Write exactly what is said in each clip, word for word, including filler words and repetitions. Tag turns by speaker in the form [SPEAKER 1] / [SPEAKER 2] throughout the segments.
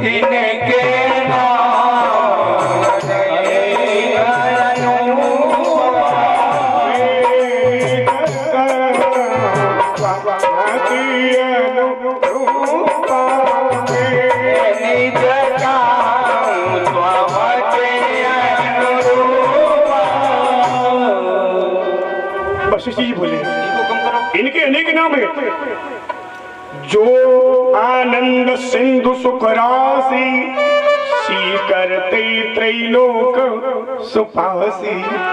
[SPEAKER 1] जिनके नाम
[SPEAKER 2] वशिष्ठ जी बोले इनके अनेक नाम है। जो आनंद सिंधु सुख राशि सी करते त्रैलोक सुपासी।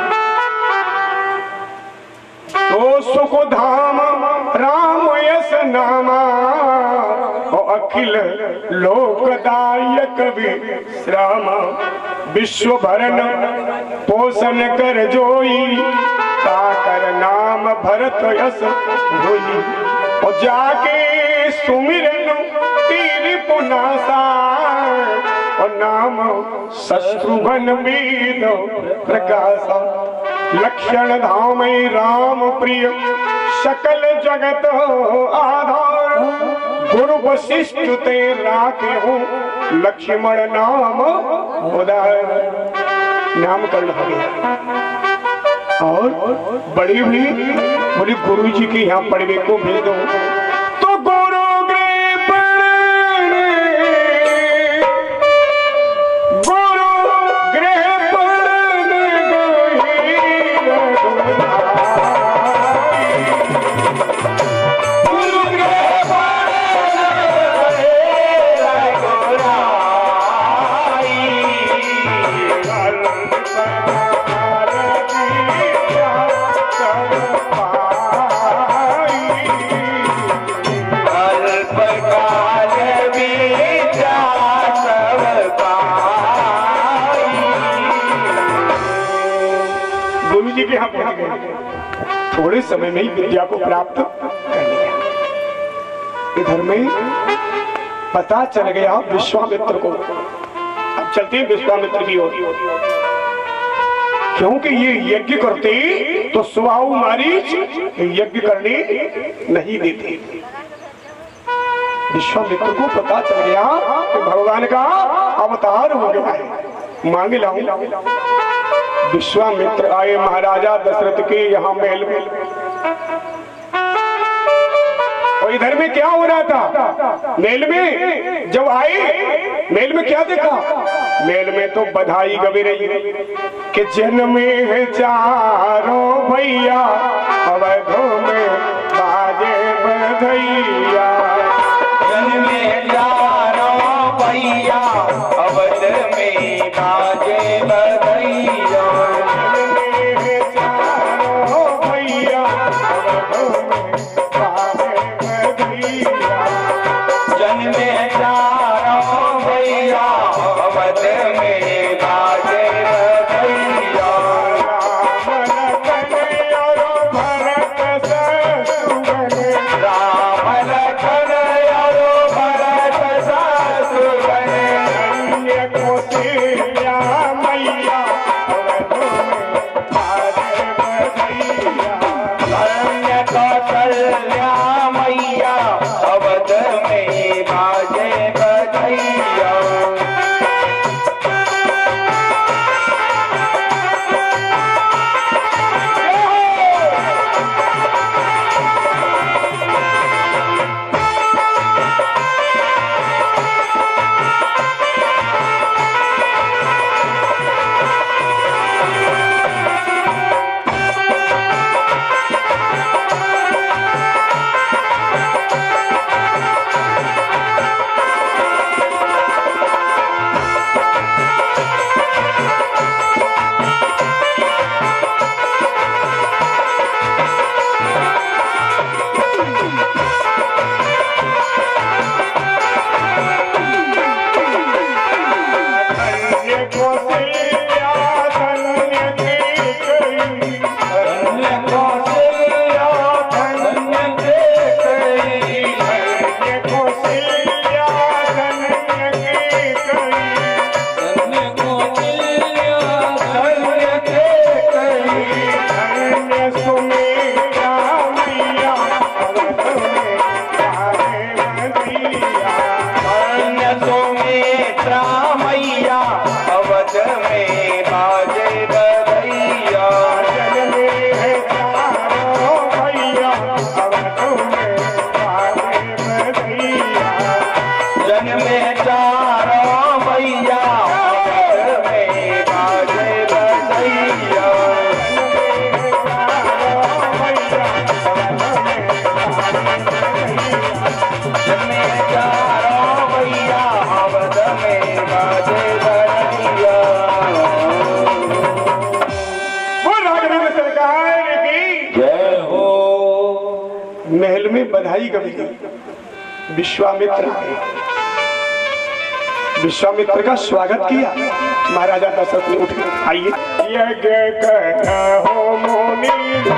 [SPEAKER 2] तो सुख धाम राम यस नामा अखिल लोकदायक विश्रामा। विश्व भरण पोषण कर जोई ताकर नाम भरत यस होई। और जाके सुमिरन तीर पुनासा और नाम शत्रुघ्न वेद प्रकाशा। लक्षण धाम राम प्रिय सकल जगत आधार। गुरु वशिष्ठ ते राखे हो लक्ष्मण नाम उदार। नामकरण हो गया और बड़ी भी बोली गुरु जी के यहाँ पढ़ने को भेज दो। तो गुरु गृह पढ़ने गुरु गृह पढ़ने गुरु गृह थोड़े समय में ही विद्या को प्राप्त कर लिया। इधर में पता चल गया विश्वामित्र को। अब चलते हैं विश्वामित्र की ओर, क्योंकि ये यज्ञ करते तो सुबाहु मारीच यज्ञ करने नहीं देते। विश्वामित्र को पता चल गया कि भगवान का अवतार हो गया है, मांगे लाऊं। विश्वामित्र आए महाराजा दशरथ के यहाँ महल में। और इधर में क्या हो रहा था? महल में जब आए महल में क्या देखा? महल में तो बधाई गवे रही कि जन्मे है चारों भैया अवधों में बाजे बधैया।
[SPEAKER 1] जन्मे चारों भैया अवध में बाजे बधैया।
[SPEAKER 2] विश्वामित्र आए, विश्वामित्र का स्वागत किया। महाराजा दशरथ ने उठ आइए यज्ञ कहो मुनि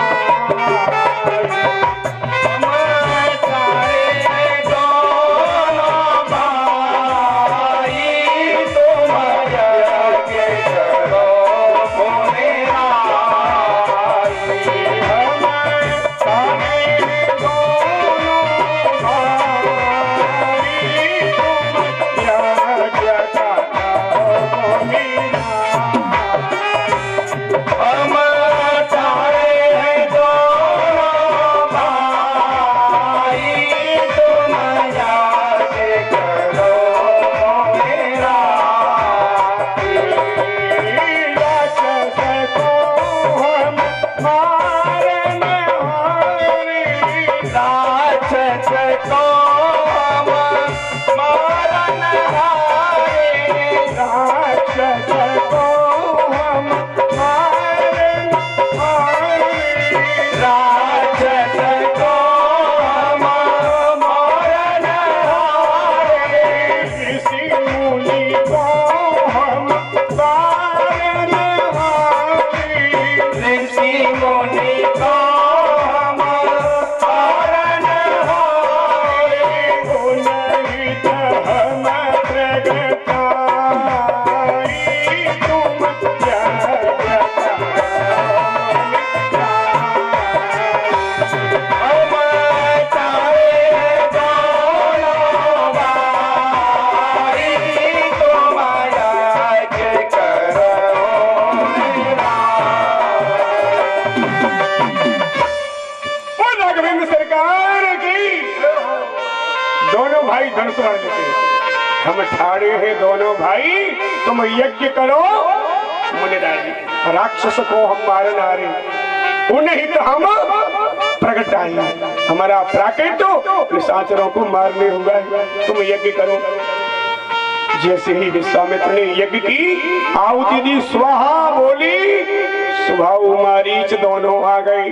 [SPEAKER 2] हम ठाड़े हैं दोनों भाई, तुम यज्ञ करो मुनिराज, राक्षस को हम मार नारे, उन्हें तो हम प्रकट आए, हमारा प्राकृत निशाचरों को मारने होगा, तुम यज्ञ करो। जैसे ही विश्वामित्र ने यज्ञ की, आहुति दी, स्वाहा बोली, सुभाव मारीच दोनों आ गए।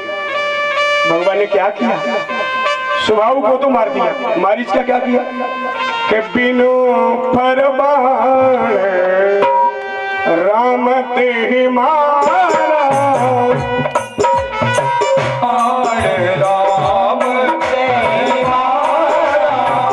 [SPEAKER 2] भगवान ने क्या किया? सुभाव को तो मार दिया, मारीच का क्या किया कि बिनु परबाण राम ते मारा,
[SPEAKER 1] राम ते मारा,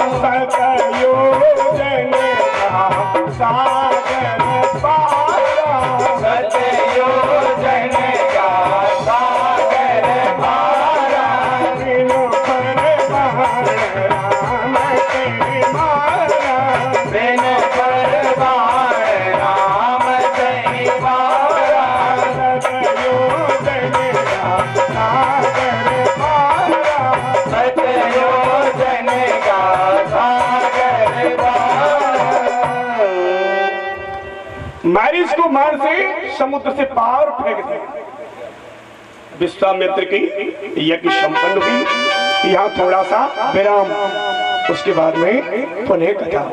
[SPEAKER 2] सतयोजन का सागर पारा,
[SPEAKER 1] सतयोजन का सागर पारा,
[SPEAKER 2] बिनु परबाण राम ते मारा,
[SPEAKER 1] बिनु परबाण राम ते मारा,
[SPEAKER 2] सतयोजन का सागर पारा,
[SPEAKER 1] सतयोजन का सागर पारा।
[SPEAKER 2] मारीच को मार से समुद्र से पार फेंक दिया। विश्वामित्र की यज्ञ संपन्न हुई। यहाँ थोड़ा सा विराम, उसके बाद में पुनः कथा।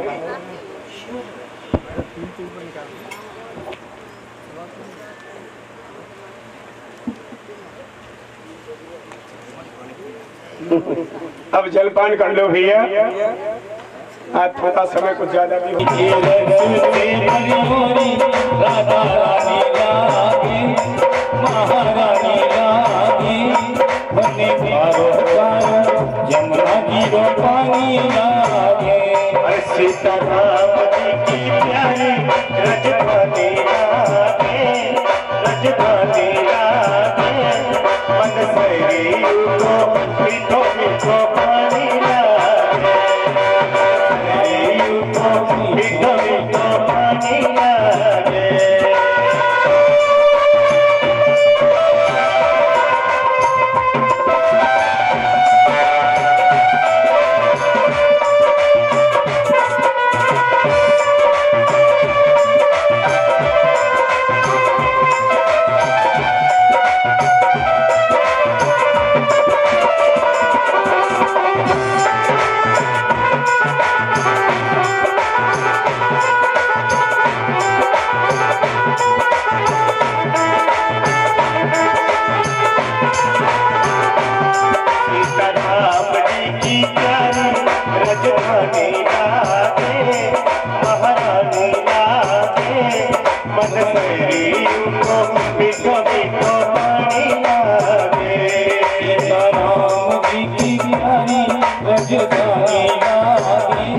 [SPEAKER 2] अब जलपान कर लो भैया, आज थोड़ा समय कुछ ज्यादा भी हो।
[SPEAKER 1] राधा रानी लागे, महारानी लागे, बने भारो यमुना गिरो पानी लागे, सीतारामती की प्यारी रजपति लागे, रजपति लागे, मन सरयू को मीठो मीठो पानी लागे, सरयू को मीठो मीठो पानी लागे। सुहानी लागे महारानी लागे मन सहेलियों को मीठो मीठो पानी लागे
[SPEAKER 3] सीताराम जी की प्यारी रजधानी लागे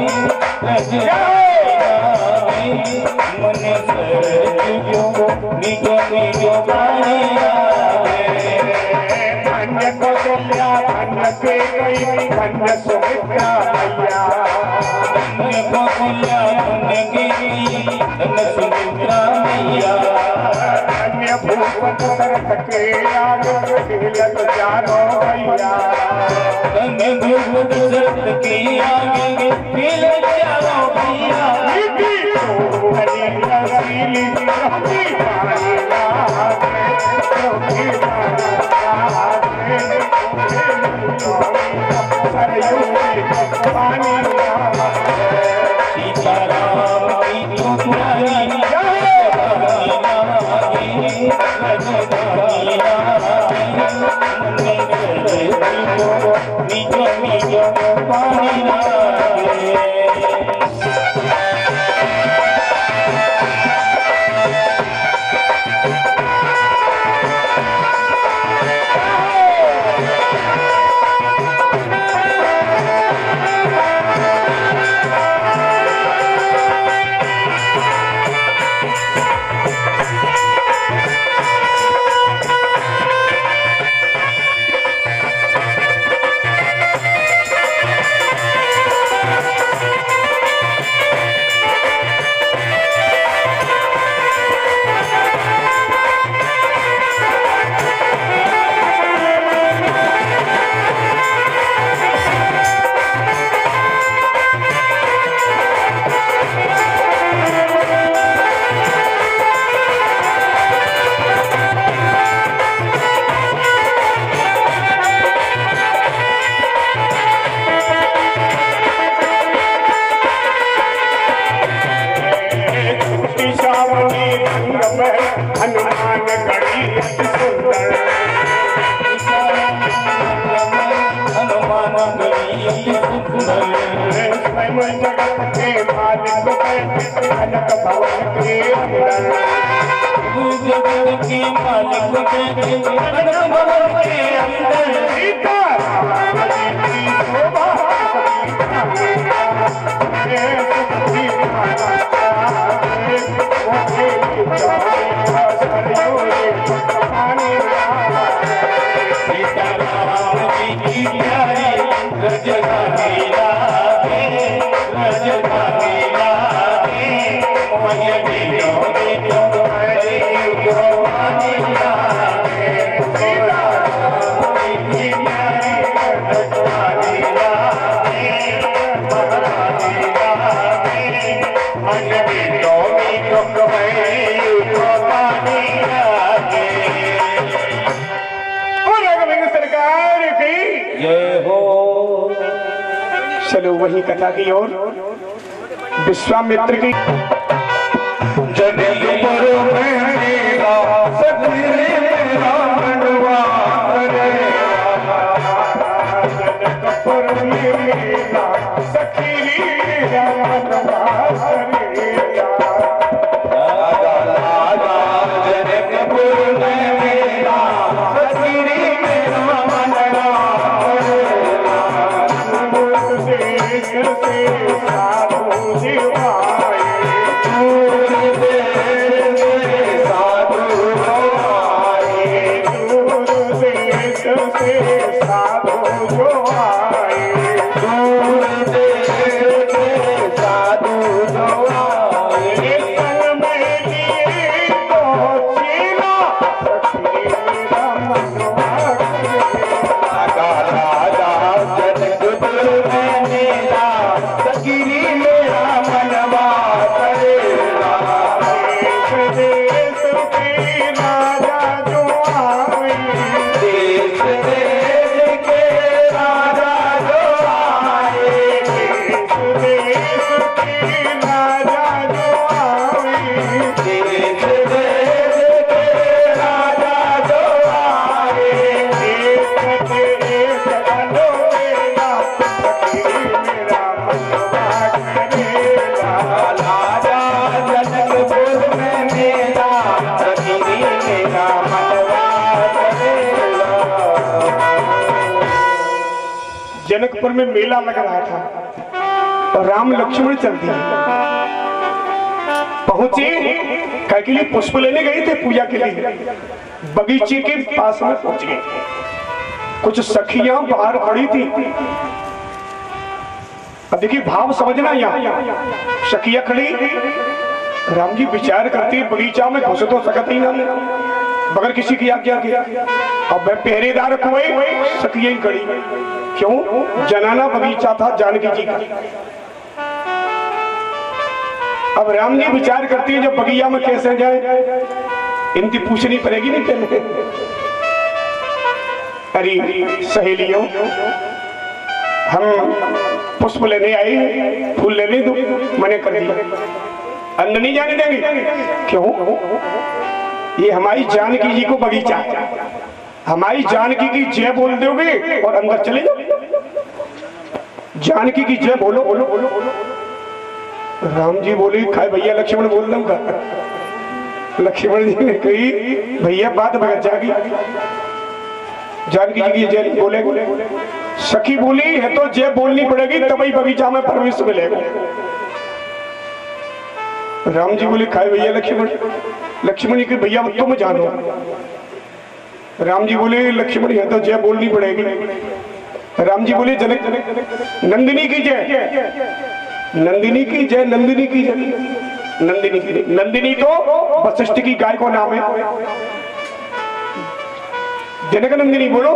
[SPEAKER 3] रजधानी मन सहेलियों को मीठो मीठो पानी लागे
[SPEAKER 2] धन्य कौशल्या धन्य के गई धन्य सुमित्रा मैया
[SPEAKER 3] धन्य कौशल्या धन्य की धन्य सुमित्रा मैया
[SPEAKER 2] धन्य भूपत शरत के आगे खेलत जानो भैया
[SPEAKER 3] धन्य भूपत शरत के आगे खेलत जानो भैया
[SPEAKER 2] हरी रसीली रही पानी लागे रही पानी लागे
[SPEAKER 3] सीताराम की प्यारी मीठो मीठो पानी लागे
[SPEAKER 2] हनुमान गढ़ी अति सुंदर
[SPEAKER 3] हनुमान गढ़ी अति सुंदर
[SPEAKER 2] स्वयं जगत के मालिक कनक भवन के अंदर
[SPEAKER 3] जगत के मालिक कनक भवन के अंदर
[SPEAKER 2] सीताराम जी की शोभा
[SPEAKER 3] सीताराम जी की प्यारी रजधानी लागे रजधानी लागे मन मीठो मीठो सहेलियों को पानी लागे सीताराम जी की प्यारी रजधानी लागे महारानी लागे मन मीठो मीठो सहेलियों को पानी लागे
[SPEAKER 2] सरकार की
[SPEAKER 3] जय हो।
[SPEAKER 2] चलो वही कथा की ओर विश्वामित्र की
[SPEAKER 3] जनक पर मेरा सखी मेरा मनवा करे
[SPEAKER 2] जनक पर मेरा सखी मेरा मनवा करेगा
[SPEAKER 3] जनक पर मेरा सखी मेरा मनवा
[SPEAKER 2] देश से साधु जीवाए
[SPEAKER 3] दूर देश
[SPEAKER 2] जनकपुर में मेला लग रहा था और राम लक्ष्मण चल दिए। पहुंचे क्या के लिए पुष्प लेने गए थे पूजा के लिए, बगीचे के पास में पहुंच गए। कुछ सखियां बाहर खड़ी थी। अब देखिए भाव समझना, यहाँ सखियां खड़ी, राम जी विचार करती बगीचा में घुस तो सकते ही ना बगैर किसी की आज्ञा के। अब मैं पहरेदार कोई सखियां ही खड़ी, क्यों? जनाना बगीचा था जानकी जी का। अब राम जी विचार करती है जब बगीचा में कैसे जाए, इनकी पूछनी पड़ेगी नहीं पहले। अरे सहेलियों, हम पुष्प लेने आए, फूल लेने दो, मैंने कर दिया, अंदर नहीं जाने देंगे। क्यों? ये हमारी जानकी जी को बगीचा, हमारी जानकी की जय बोल दोगे और अंदर चले जाओ। जानकी की जय बोलो बोलो बोलो बोलो। राम जी बोले खाए भैया, लक्ष्मण बोल दूंगा। लक्ष्मण जी ने कही भैया बात बगैर जागी, जानकी जी की जय बोले बोले। सखी बोली है तो जय बोलनी पड़ेगी तभी बगीचा में प्रवेश मिलेगा। राम जी बोले खाए भैया लक्ष्मण। लक्ष्मण जी के भैया तुम जानो। राम जी बोले लक्ष्मण है तो जय बोलनी पड़ेगी। राम जी बोले जनक नंदिनी की जय, नंदिनी की जय, नंदिनी की जय, नंदिनी की जय। नंदिनी तो वशिष्ठ की गाय को नाम है। जनक नंदिनी बोलो।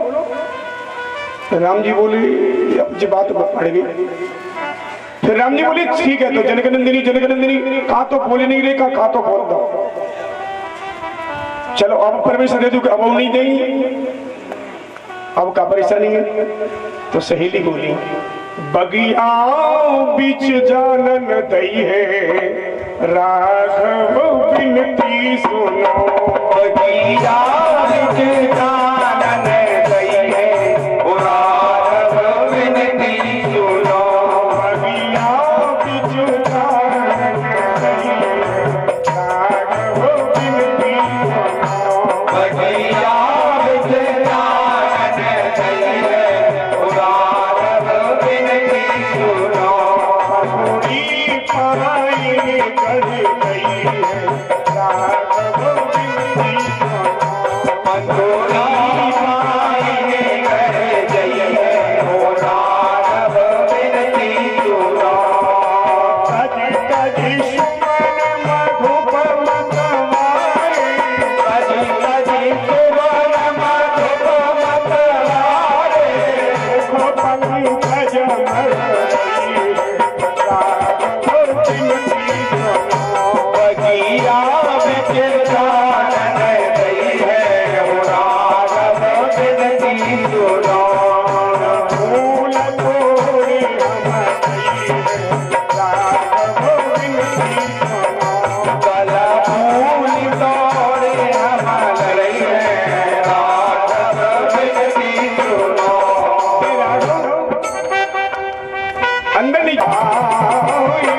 [SPEAKER 2] राम जी बोले अब जी बात पड़ेगी। फिर राम जी बोले ठीक है, तो जनक नंदिनी जनक नंदिनी कहा तो बोले नहीं रे, कहा तो बोल दो। चलो अब परमिशन दे दू, अब वो नहीं देंगे, अब का परेशानी है। तो सहेली बोली बगिया बीच जानन दई है, राघव बिनती सुनो।
[SPEAKER 3] बगिया बीच जानन दई है, राघव बिनती सुनो।
[SPEAKER 2] बगिया बीच जानन दई है, राघव बिनती सुनो।
[SPEAKER 3] बगिया बीच जानन दई है, राघव बिनती सुनो।
[SPEAKER 2] पूरी पराई कर गई है, राघव बिनती सुनो।
[SPEAKER 3] मंदोरी मायने कर गई है, राघव बिनती सुनो।
[SPEAKER 2] कज कज सुमन मधुप मतवारे,
[SPEAKER 3] कज कज सुवन मधुप मतवारे,
[SPEAKER 2] मुख पंकज मरई, राघव बिनती सुनो।
[SPEAKER 3] बगिया बिच जानन दई है, राघव बिनती सुनो।
[SPEAKER 2] फूल तोड़े हम दई है, राघव बिनती सुनो।
[SPEAKER 3] कल फूल तोड़े हम लई है, राघव बिनती सुनो।
[SPEAKER 2] अंदर नहीं जाओ।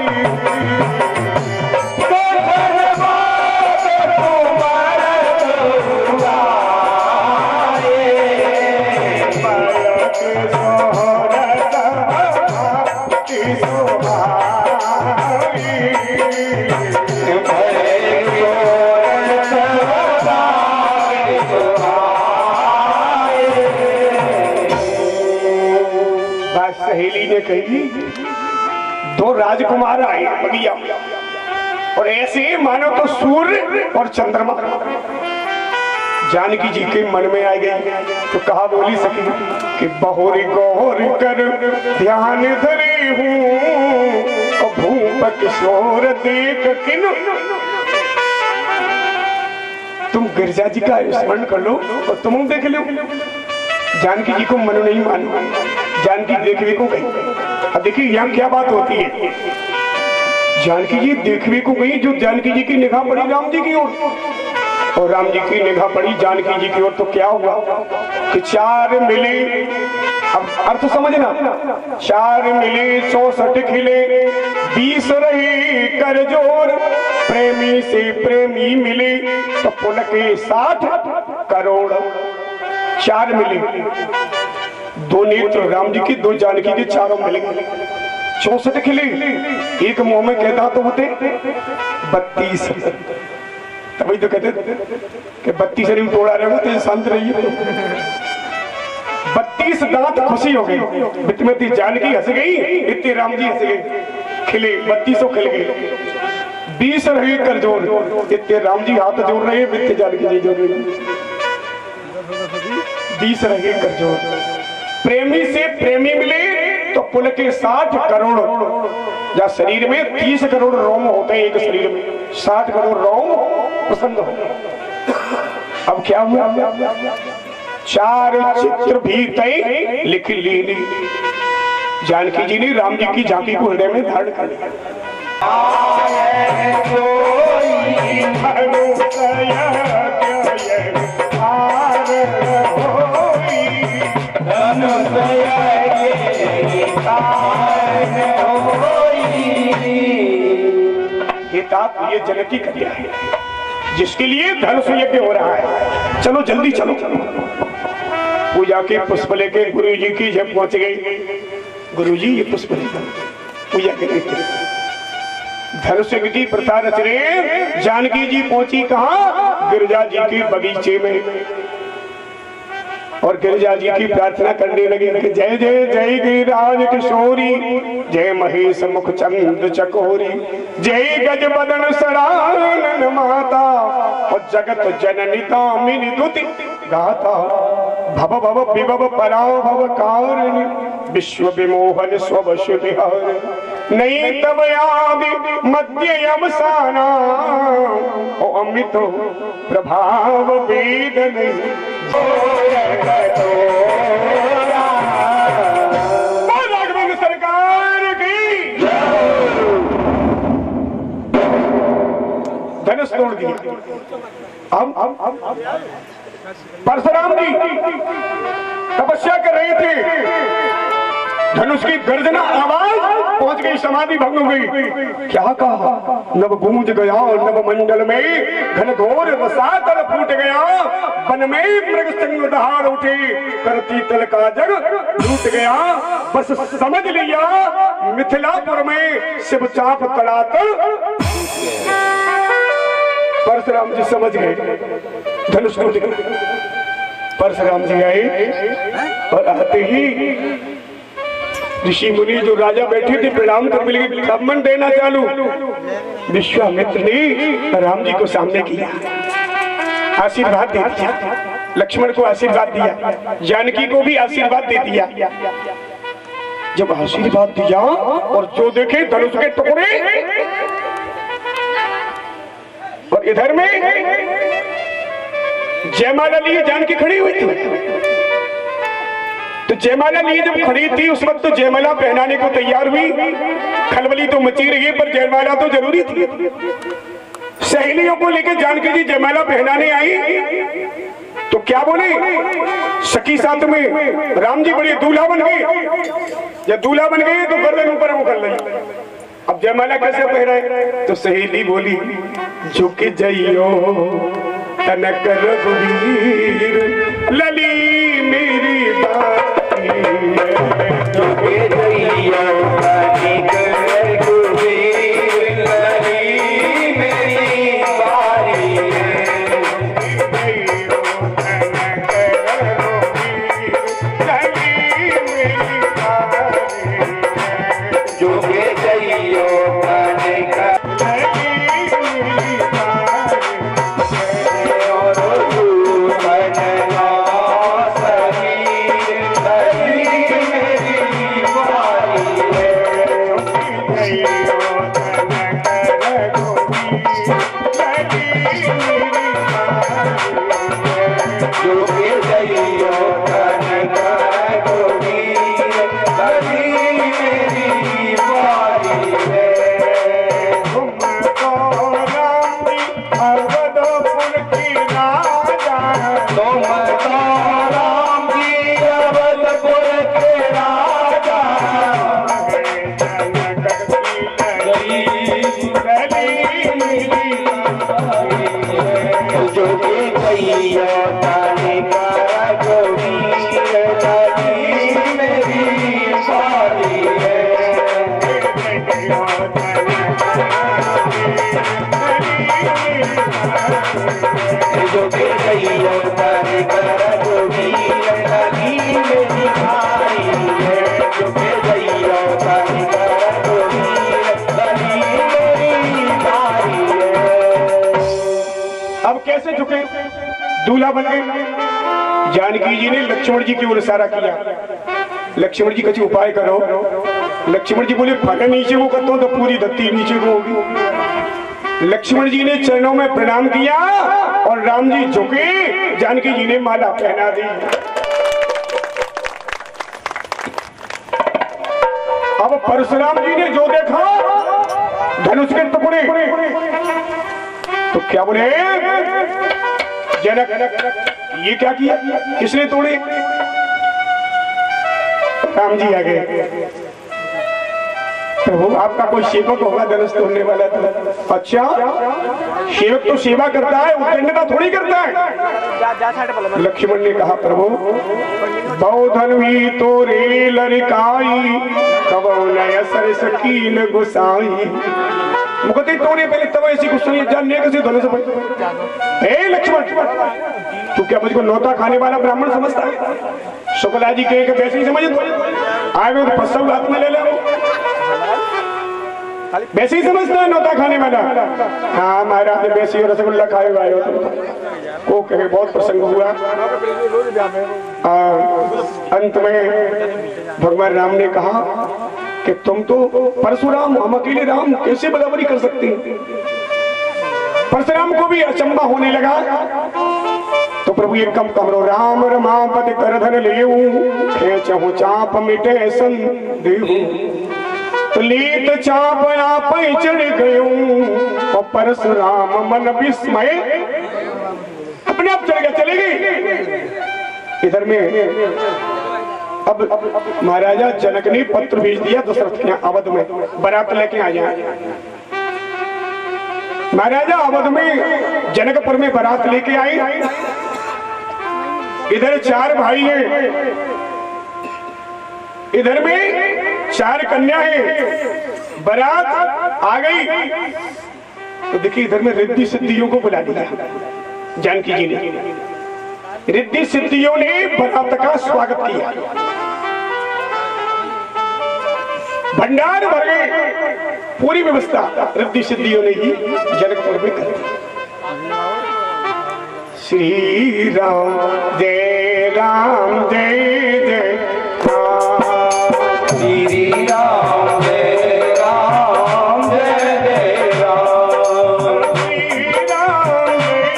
[SPEAKER 2] सहेली ने कही दो राजकुमार आए बगिया और ऐसे मानो तो सूर्य और चंद्रमा। जानकी जी के मन में आ गई तो कहा बोली सकी कि बहुरी गौर कर ध्यान धरे हूँ, और भूप किशोर देख किन। तुम गिरजा जी का स्मरण कर लो और तुम देख लो। जानकी जी को मन नहीं मानो, जानकी देखने को गई। अब देखिए यहाँ क्या बात होती है। जानकी जी देखने को गई, जो जानकी जी की निगाह पड़ी राम जी की ओर और राम जी की निगाह पड़ी जानकी जी की ओर। तो क्या हुआ कि चार मिले, अब अर्थ समझना, चार मिले चौसठ खिले, बीस रहे कर जोर, प्रेमी से प्रेमी मिले तो पुन के साठ करोड़। चार मिले, दो नेत्र राम जी की, दो जानकी के, चारों मिल गए चौसठ खिले। एक मुंह में कहता तो होते बत्तीस, तभी तो कहते कि बत्तीस शरीर तोड़ा रहे हो तो शांत रहिए। बत्तीस दांत खुशी हो गई, वित्तमती जानकी हंस गई, इतने राम जी हंस गए, खिले बत्तीसों खिल गए। बीस रहे कर जोर, इतने राम जी हाथ जोड़ रहे, वित्त जानकी जी जोड़ रही। बीस रहे कर जोर, प्रेमी से प्रेमी मिले तो पुल के साठ करोड़ या शरीर में तीस करोड़ रोम होते हैं एक शरीर में, साठ करोड़ रोम पसंद हो। अब क्या हुआ, चार चित्र भी तय लिख ली जानकी जी ने राम जी की झांकी को हृदय में धारण कर लिया। ये जनकी कन्या है जिसके लिए धनुष यज्ञ हो रहा है। चलो जल्दी चलो, चलो। पूजा के पुष्प लेके गुरु जी की जब पहुंच गई, गुरु जी ये पुष्प पूजा के धनुष की प्रथा रच रहे। जानकी जी पहुंची कहां, गिरिजा जी के बगीचे में, और गिरिजा जी की प्रार्थना करने लगी कि जय जय जय गिरिराज किशोरी, जय महेश मुख चंद्र चकोरी, जय गज बदन सरानन माता, और जगत जननी दामिनी दुति गाता, भव भव विभव पराव भव कारिणी, विश्व विमोहन स्वश विहार, नहीं तब याद मध्य अवसाना, ओ अमृत प्रभाव वेद नहीं। राघवेंद्र सरकार की धनुष तोड़ दिया। अब परशुराम जी तपस्या कर रहे थे, धनुष की गर्जना आवाज पहुंच गई, समाधि भंग हो गई। क्या कहा, नव गूंज गया नव मंडल में, घनघोर रसातल फूट गया, वन में मृग संग दहाड़ उठे, करती तल का जग लूट गया। बस समझ लिया मिथिलापुर में शिव चाप तड़ातल। परशुराम जी समझ गए, धनुष टूट गया। परशुराम जी आए और आते ही ऋषि मुनि जो राजा बैठे थे प्रणाम कर मिल गए, सम्मान देना चालू। विश्वामित्र ने राम जी को सामने किया, आशीर्वाद दे दिया, लक्ष्मण को आशीर्वाद दिया, जानकी को भी आशीर्वाद दे दिया। जब आशीर्वाद दिया और जो देखे धनुष के टुकड़े, और इधर में जयमाला लिए जानकी खड़ी हुई थी। तो जयमाला लिए जब खड़ी थी उस वक्त तो जयमाला पहनाने को तैयार हुई, खलबली तो मची रही पर जयमाला तो जरूरी थी। सहेलियों को लेकर जानकी जी जयमाला पहनाने आई तो क्या बोले, सखी साथ में राम जी बड़े दूल्हा बन गए, जब दूल्हा बन गए तो गर्दन ऊपर वो कर ली। अब जयमाला कैसे पहनाए, तो सहेली बोली, झुक जाइयो तनक रघुवीर, लली मेरी बाती झुक जाइयो तनक रघुवीर, लली मेरी बारी
[SPEAKER 3] जो के गैया तारी कर जोगी लली मेरी भाई है जो के गैया तारी कर जोगी लली मेरी भाई है।
[SPEAKER 2] अब कैसे झुके? दूल्हा बन गए। जानकी जी ने लक्ष्मण जी की ओर इशारा किया। लक्ष्मण जी कछु उपाय करो। लक्ष्मण जी बोले फटे नीचे वो करता हूं तो पूरी धरती नीचे को होगी। लक्ष्मण जी ने चरणों में प्रणाम किया और राम जी झुके। जानकी जी ने माला पहना दी। अब परशुराम जी ने जो देखा धनुष के टुकड़े तो क्या बोले जनक ये क्या किया, किसने तोड़े? राम जी आ गए। प्रभु आपका कोई सेवक होगा धनुष तोड़ने वाला था। अच्छा सेवक तो सेवा करता है, उद्दंडता थोड़ी करता है। लक्ष्मण ने कहा प्रभु बहुधन भी तोरे लड़काई कबो नया सर सकीन गुसाई। मुकते तोड़े पहले तब ऐसी गुस्सा जानने कैसे धनुष पर। हे लक्ष्मण तू क्या मुझको नौता खाने वाला ब्राह्मण समझता है? शुक्ला जी कहे वैसे ही समझ आए वो तो पस्सू हाथ में ले ले वैसे ही समझता है नौता खाने वाला। हाँ महाराज वैसे और रसगुल्ला खाए हुए हो को कहे बहुत प्रसंग हुआ। आ, अंत में भगवान राम ने कहा कि तुम तो परशुराम हम अकेले राम कैसे बराबरी कर सकते हैं? परशुराम को भी अचंबा होने लगा। तो प्रभु एक कम कमरो राम रमापति कर धन ले चाहू चाप मिटे सन देहू तो लीत चाप आप चढ़ गयूं और परशुराम मन विस्मय अपने आप चढ़ गया। चले गई इधर में। अब, अब महाराजा जनक ने पत्र भेज दिया दशरथ के अवध में बारात लेके आ जाए। महाराजा अवध में जनकपुर में बारात लेके आई। इधर चार भाई हैं, इधर में चार कन्या हैं। बारात आ गई तो देखिए इधर में रिद्धि सिद्धियों को बुला दिया जानकी जी ने। रिद्धि सिद्धियों ने बारात का स्वागत किया, भंडार भर गए, पूरी व्यवस्था रिद्धि सिद्धियों ने ही जनकपुर में कर दी। श्री राम जय राम जय जय
[SPEAKER 3] श्री राम जय राम जय जय राम
[SPEAKER 2] श्री राम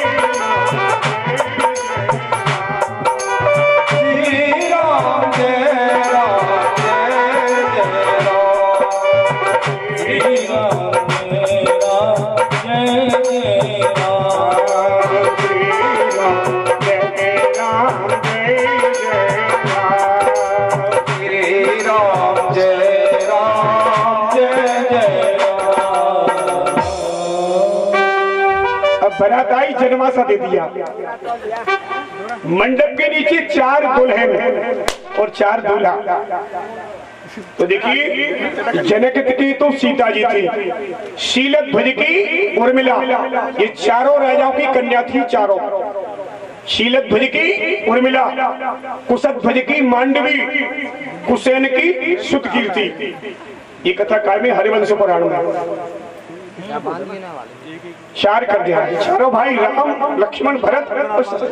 [SPEAKER 3] श्री राम जय राम जय जय राम श्री राम जय राम जय जय राम
[SPEAKER 2] श्री राम जय राम जय जय राम
[SPEAKER 3] श्री राम जय राम जय जय राम।
[SPEAKER 2] अब बारात आई, जनमासा दे दिया। मंडप के नीचे चार दुल्हन और चार दूल्हा। तो देखिए जनक की तो सीता जी थी, शीलक ध्वज की उर्मिला, ये चारों राजाओं की कन्या थी चारों। शीलक ध्वज की उर्मिला, कुशक ध्वज की मांडवी, कुशेन की सुतकीर्ति। ये कथा काल में हरिवंश पुराण में चार कर दिया। चारों भाई राम लक्ष्मण भरत और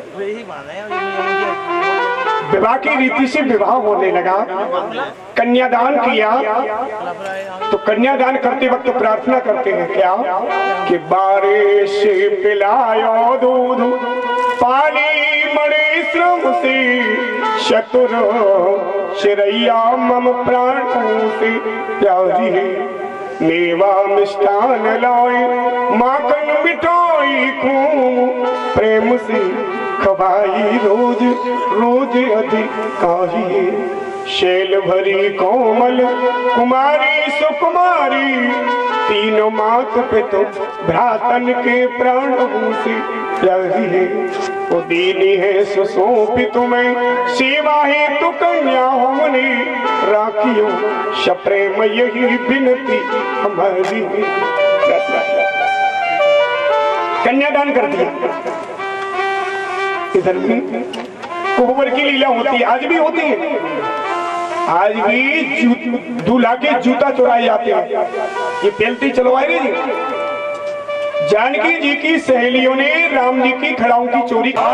[SPEAKER 2] विवाह की रीति से विवाह होने लगा। कन्यादान किया तो कन्यादान करते वक्त प्रार्थना करते हैं क्या कि बारे से पिलायो दूध पानी मणि श्रम से चतुर चिरैया मम प्राण से प्यारी है मेवा मिष्ठान लाए माखन मिठाई खूब प्रेम से खवाई रोज रोज अधिक काही शैल भरी कोमल कुमारी सुकुमारी तीनों मात पिता भ्रातन के प्राण से प्यारी है वो दीनी है सुसोपी तुम्हें सेवा है तु कन्या हमने राखियो सप्रेम यही बिनती हमारी। कन्यादान कर दिया। इधर भी कोहबर की लीला होती है, आज भी होती है। आज भी दूल्हा के जूता चुराए जाते हैं। ये पेलती चलवाई जी। जानकी जी की सहेलियों ने राम जी की खड़ाओं की चोरी की।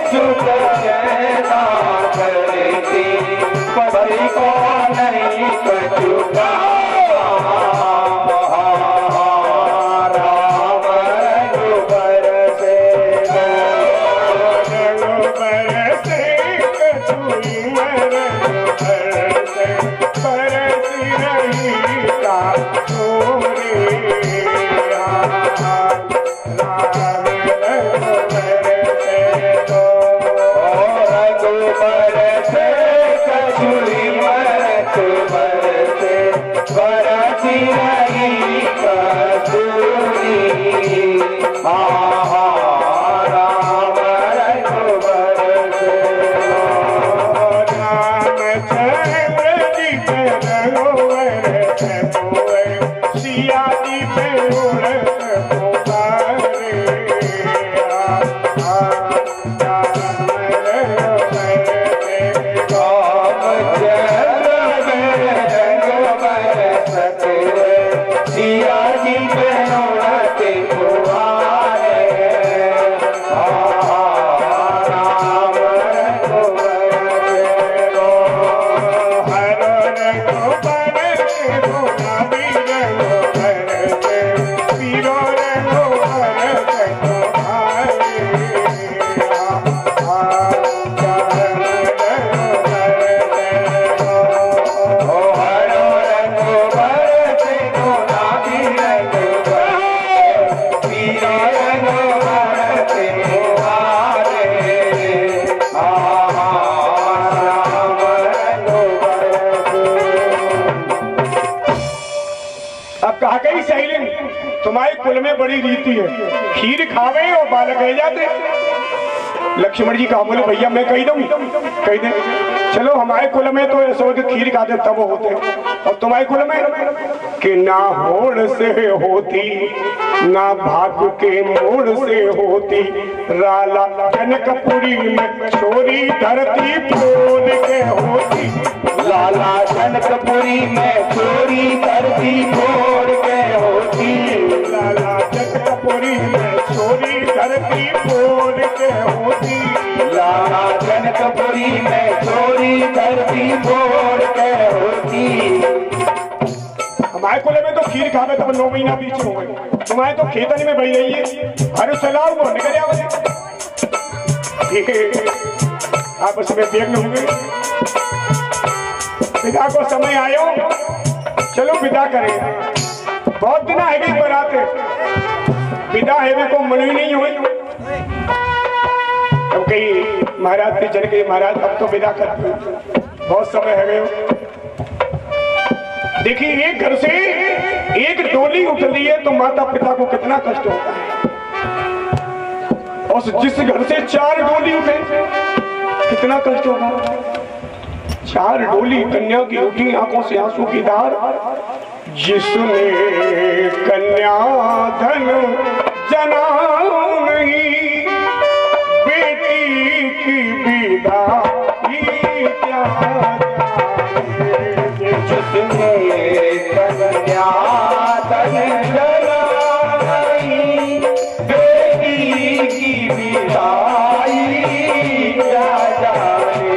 [SPEAKER 2] तुम्हारे कुल में बड़ी रीति है, खीर खावे और बालक रह जाते। लक्ष्मण जी कहा, बोले भैया मैं कही दूं, कही दे। चलो हमारे कुल में तो ऐसा होते खीर खाते तब होते, और तुम्हारे कुल में कि ना होड़ से होती ना भाग के मोड़ से होती, राला जनकपुरी में छोरी धरती फोड़ के होती।
[SPEAKER 3] लाला जनकपुरी में छोरी धरती फोड़ के होती।
[SPEAKER 2] लाला जनकपुरी में छोरी धरती फोड़ के होती।
[SPEAKER 3] लाला जनकपुरी में छोरी धरती फोड़ के होती।
[SPEAKER 2] हमारे कुल में तो खीर खावे तब नौ महीना बीच हो गए, तुम्हारे तो खेतन में बही रही है। अरे सलाह वो निकल आओ, आपस में देख होंगे। विदा को समय आयो, चलो विदा करें। बहुत दिन है गई बराते, विदा है को मन ही नहीं हुई। अब कहीं महाराज के चल गए, महाराज अब तो विदा करते, बहुत समय है गए। देखिए एक घर से एक डोली उठती है तो माता पिता को कितना कष्ट होता है, और जिस घर से चार डोली उठे कितना कष्ट होगा। चार डोली कन्या की उठी, आंखों से आंसू की धार। जिसने कन्या धन जना नहीं, बेटी की विदाई क्या जाने।
[SPEAKER 3] जिसने कन्या धन जना नहीं, बेटी की विदाई क्या जाने।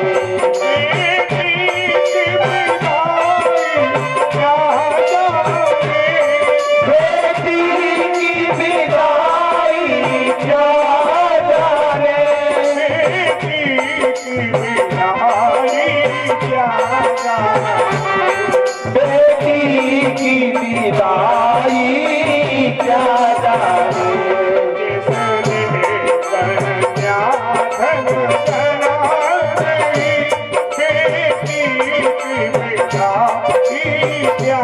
[SPEAKER 3] बेटी की विदाई क्या जाने।
[SPEAKER 2] कन्या धन जना नहीं, बेटी की विदाई क्या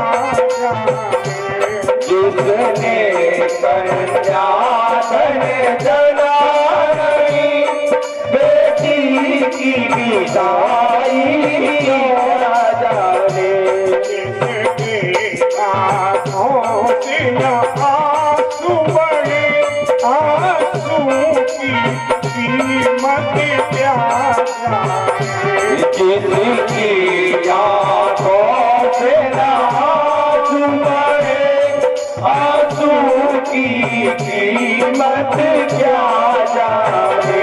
[SPEAKER 2] जाने।
[SPEAKER 3] जिसने कन्या धन जना विदाई क्या जाने।
[SPEAKER 2] जिसके आँखों से न आंसू बहे, आंसू की कीमत क्या जाने।
[SPEAKER 3] जिसकी आँखों से न आंसू बहे, आंसू की कीमत क्या जाने।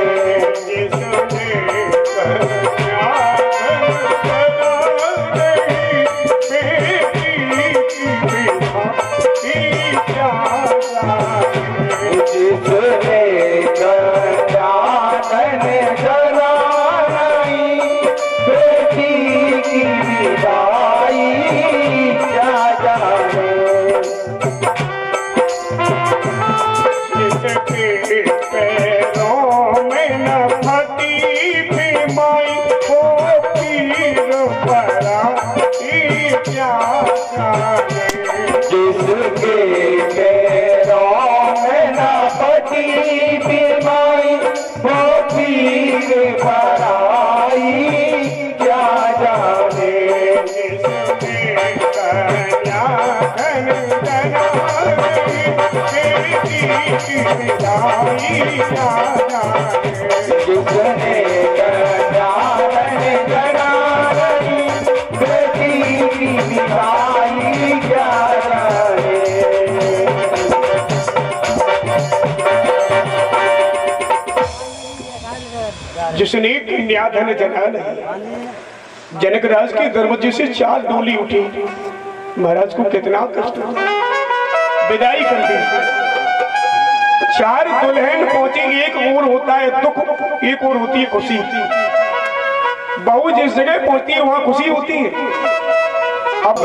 [SPEAKER 2] जिसने कन्याधन जना नहीं, जनक राज के गर्भ से चार डोली उठी, महाराज को कितना कष्ट, विदाई कर दी। चार दुल्हन पहुंची, एक ओर होता है दुख, एक ओर होती है खुशी। बहू जिस जगह पहुंचती है वहां खुशी होती है। अब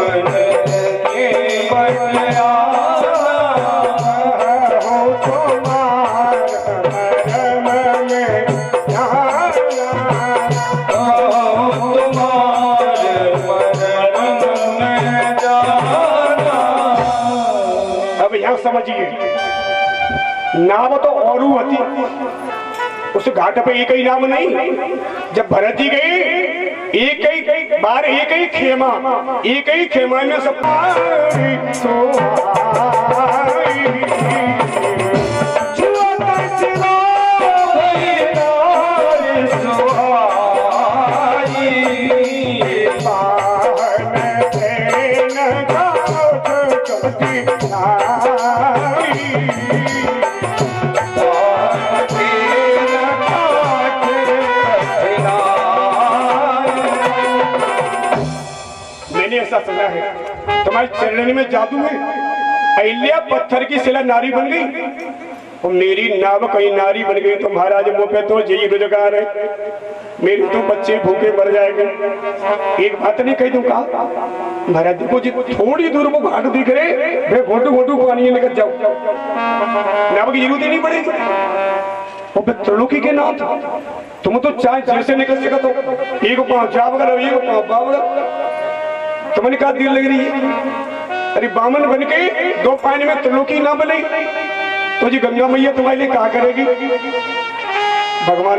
[SPEAKER 2] समझिए, नाव तो औरू होती, उस घाट पे एक ही नाम नहीं। जब भरत जी गए, एक ही बार एक ही खेमा, एक ही खेमा में सब सुना है। तुम्हारे चरण में जादू है। अहिल्या पत्थर की शिला नारी बन गई और मेरी नाव कहीं नारी बन गई तो महाराज मुँह पे तो यही रोजगार है, मेरे तो बच्चे भूखे मर जाएंगे। एक बात नहीं कह दूं का महाराज, देखो जी थोड़ी दूर वो घाट दिख रहे, मैं घोटू घोटू पानी निकल जाओ, नाव की जरूरत ही नहीं पड़ेगी। और त्रिलोकी के नाम तुम तो चाहे जैसे निकल सका तो एक पाँव जावगर एक पाँव बावगर, तुमने कहा दिल लग रही है। अरे बामन बन के दो पानी में त्रिलोकी ना बने तो जी गंगा मैया तुम्हारे लिए क्या करेगी। भगवान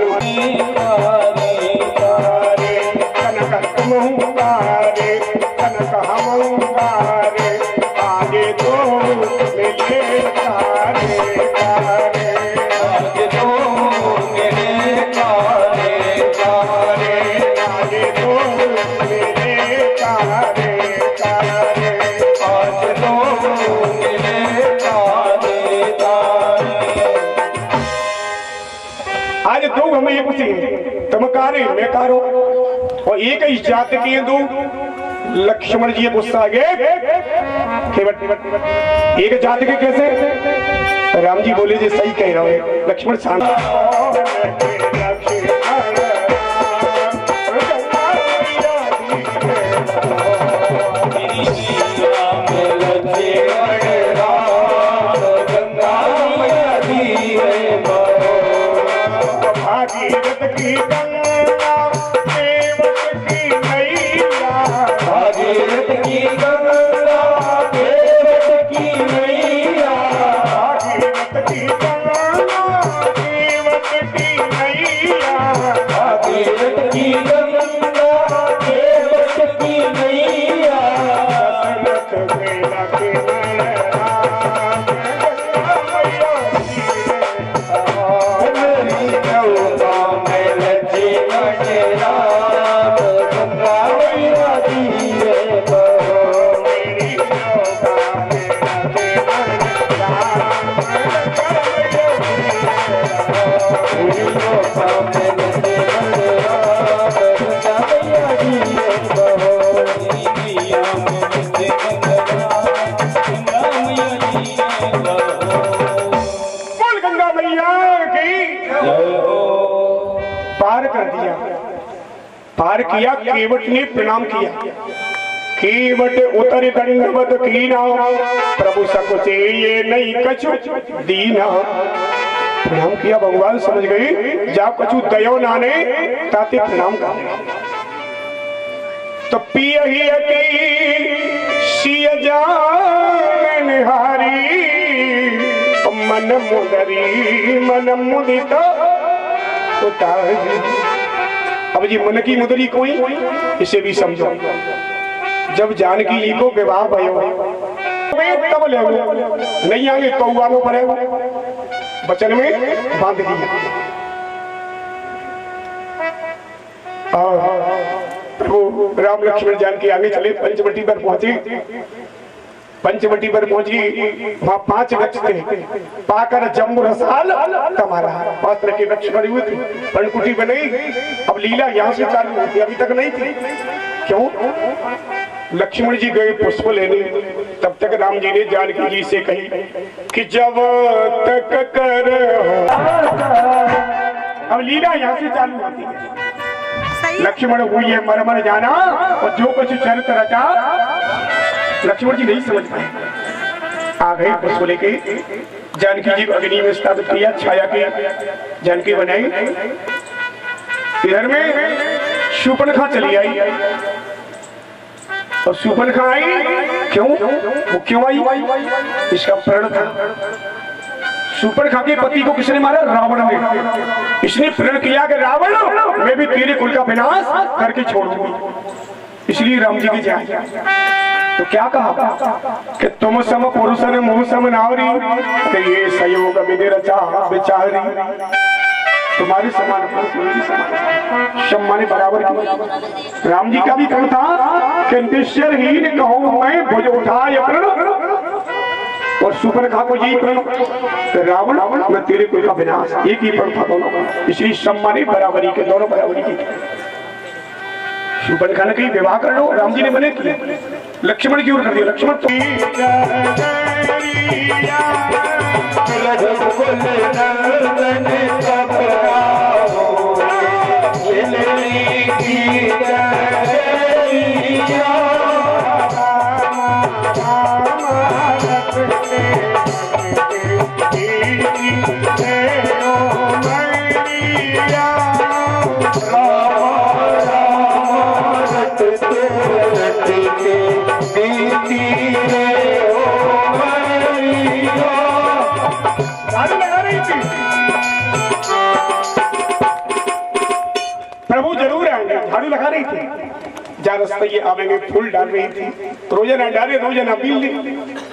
[SPEAKER 2] कनक तुम तारे कनक हम तारे आगे तो मिले तारे तारे आगे तो मिले तारे तारे आगे तो मिले तारे तारे आगे तो मिले तारे तारे। आज दो हमें ये पूछेंगे तुम कारे मैं कारो और एक ही जात के दो। लक्ष्मण जी गुस्सा आ गए, एक जात के कैसे? राम जी बोले जी सही कह रहे हो। लक्ष्मण शांत की पार किया, केवट ने प्रणाम किया। केवट उतर दंडवत कीना, प्रभु सकुचे ये नहीं कछु दीना। प्रणाम किया, भगवान समझ गई जा कछु दयो नाने ताते प्रणाम कर। तो पिय ही सिय जान हारी, मन मुदरी मन मुदित उतारी। अब जी मन की मुदरी कोई, इसे भी समझो। जब जानकी जी को विवाह भयो तब ले नहीं आगे कौआ में पड़े बचन में बांध दिया। प्रभु राम लक्ष्मण जानकी आगे चले, पंचवटी पर पहुंचे। पंचवटी पर पहुंची, वहां पांच वृक्ष थे। पाकर जम्बू रसाल तुम्हारा पांच तरह के वृक्ष खड़े हुए थे, पर्णकुटी बनाई। अब लीला यहाँ से चालू होती, अभी तक नहीं थी। क्यों? लक्ष्मण जी गए पुष्प लेने, तब तक राम जी ने जानकी जी से कही कि जब तक कर। अब लीला यहाँ से चालू होती है। लक्ष्मण हुई है मर मर जाना, और जो कुछ चरित्र रचा लक्ष्मण जी नहीं समझ पाए। आ गए पुष्प लेके, जानकी जी को अग्नि में स्थापित किया, छाया की जानकी बनाई। इधर में शूर्पणखा चली आई, और शूर्पणखा आई क्यों? वो क्यों आई? इसका प्रण था। शूर्पणखा के पति को किसने मारा? रावण ने। इसने प्रण किया कि रावण मैं भी तेरे कुल का विनाश करके छोड़ूंगी। इसलिए राम जी की जय। तो क्या कहा कि तुम सम पुरुषन मुह सम नारी, कि ये संयोग विधि रचा विचारी। तुम्हारे समान पुरुष मेरी समान सम्मान बराबर की। राम जी का भी कहना था कि निश्चरहीन कहूं मैं भुज उठाए प्रण, और शूर्पणखा को यही प्रण रावण मैं तेरे कुल का विनाश, एक ही प्रण था दोनों का। इसलिए सम्मान बराबरी के, दोनों बराबरी की। शूर्पणखा ने कही विवाह कर लो, राम जी ने मने किया। लक्ष्मण की ओर कर दिया। लक्ष्मण तो प्रभु जरूर आएंगे, झाड़ू लगा रही थी। जहाँ रास्ते ये आवेंगे फूल डाल रही थी, रोजाना डाले रोजाना पील ली।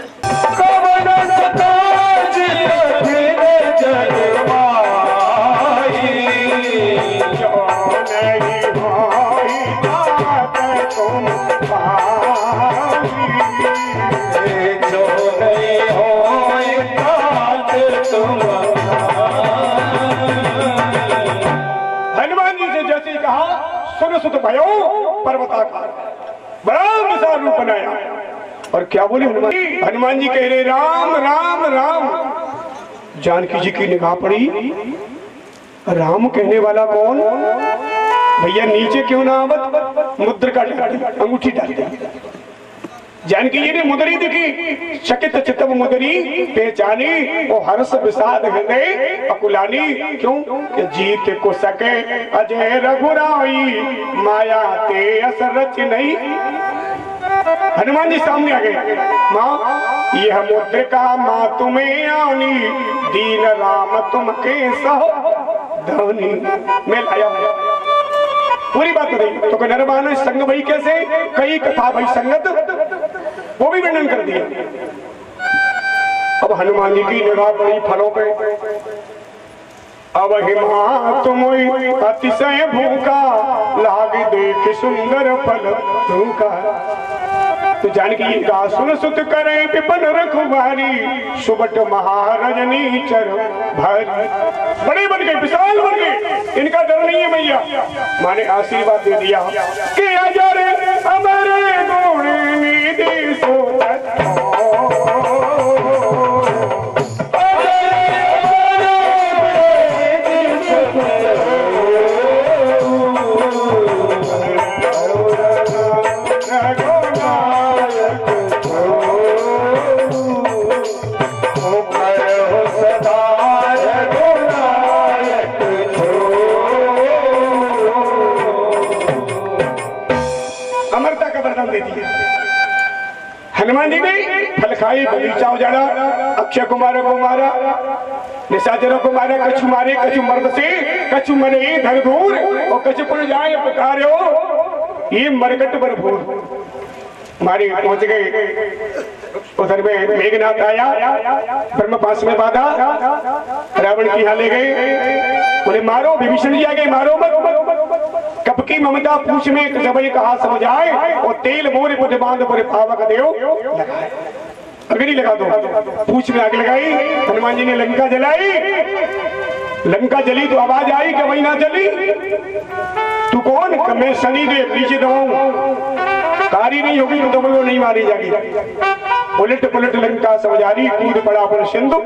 [SPEAKER 2] हनुमान जी से जैसे ही कहा सुन सुत भयो पर्वताकार, बड़ा विशाल रूप बनाया। और क्या बोले हनुमान जी? हनुमान जी कह रहे राम राम राम। जानकी जी की निगाह पड़ी, राम कहने वाला कौन? भैया नीचे क्यों ना आवत? मुद्र का अंगूठी डालते। जानकी जी ने मुदरी दिखी, चकित चित्त मुदरी पहचानी, वो हर्ष विषाद हृदय अकुलानी। क्यों? कि जीत को सके अजय रघुराई, माया ते असरच नहीं। हनुमान जी सामने आ गए। माँ यह मुद्रिका माँ तुम्हें आनी, दीन राम तुम के सहो धनी। मैं लाया हूँ पूरी बात नहीं तो नरमान संग भाई कैसे कई कथा भाई संगत वो भी वर्णन कर दिया। अब हनुमान जी की निगाह पड़ी फलों पे। अब हिमा तुम अतिशय भूखा, लाग देख सुंदर फल धूका। तो जानकी जी का सुन सुत करे विपन रखुवारी, सुबट महारजनी चर भारी। बड़े बन गए, विशाल बन गए, इनका डर नहीं है मैया। माने आशीर्वाद दे दिया कि अजर अमर गुण निधि सोचत हनुमान जी ने फल खाए, बगीचा उजाड़ा, अक्षय कुमार को मारा, निशाचरों को मारा, कछु मारे कछु मर्द से, कछु मरे धर दूर और कछु पुर जाए पुकारे हो, ये मरकट भरपूर। हमारे पहुंच गए उधर में मेघनाथ आया, ब्रह्म पास में बाधा, रावण की यहाँ ले गए, बोले मारो, विभीषण जी आ गए, मारो मत, कब की ममता पूछ में जबई कहा समझाए, और तेल मोरे पुट बांध पुरे पावक देव लगाए, अग्नि लगा दो, पूछ में आग लगाई, हनुमान जी ने लंका जलाई, लंका जली तो आवाज आई कि वही ना जली, तू कौन? कि मैं शनि देव नीचे दबाऊं, कारी नहीं होगी तो दबो नहीं मारी जाएगी। उलट पुलट लंका समझारी, कूद पड़ा पर सिंधु,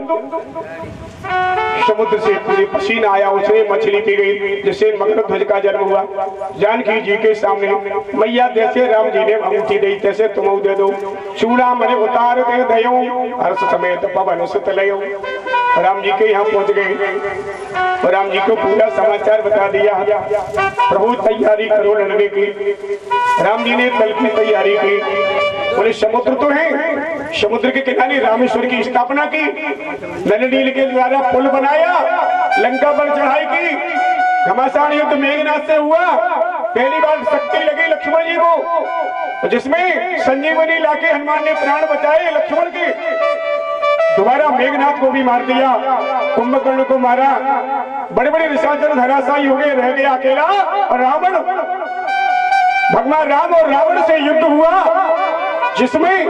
[SPEAKER 2] समुद्र से पूरे पसीना आया, उसने मछली पी गई, जिससे मकर ध्वज का जन्म हुआ। जानकी जी के सामने मैया जैसे राम जी ने अंगूठी दी, तैसे तुम दे दो, चूड़ा मरे उतार दे दयो, हर्ष समेत पवन सुत लयो। राम जी के यहाँ पहुंच गए और राम जी को पूरा समाचार बता दिया। प्रभु तैयारी करो लड़ने की। राम जी ने दल की तैयारी की, बोले समुद्र तो है, समुद्र के किनारे रामेश्वर की स्थापना की, नल के द्वारा पुल बनाया, लंका पर चढ़ाई की, घमासान युद्ध मेघनाथ से हुआ, पहली बार शक्ति लगी लक्ष्मण जी को, जिसमें संजीवनी लाके हनुमान ने प्राण बचाए लक्ष्मण के। दोबारा मेघनाथ को भी मार दिया, कुंभकर्ण को मारा, बड़े बड़े निशाचर धराशायी हो गए, रह गया अकेला। और रावण, भगवान राम और रावण से युद्ध हुआ, जिसमें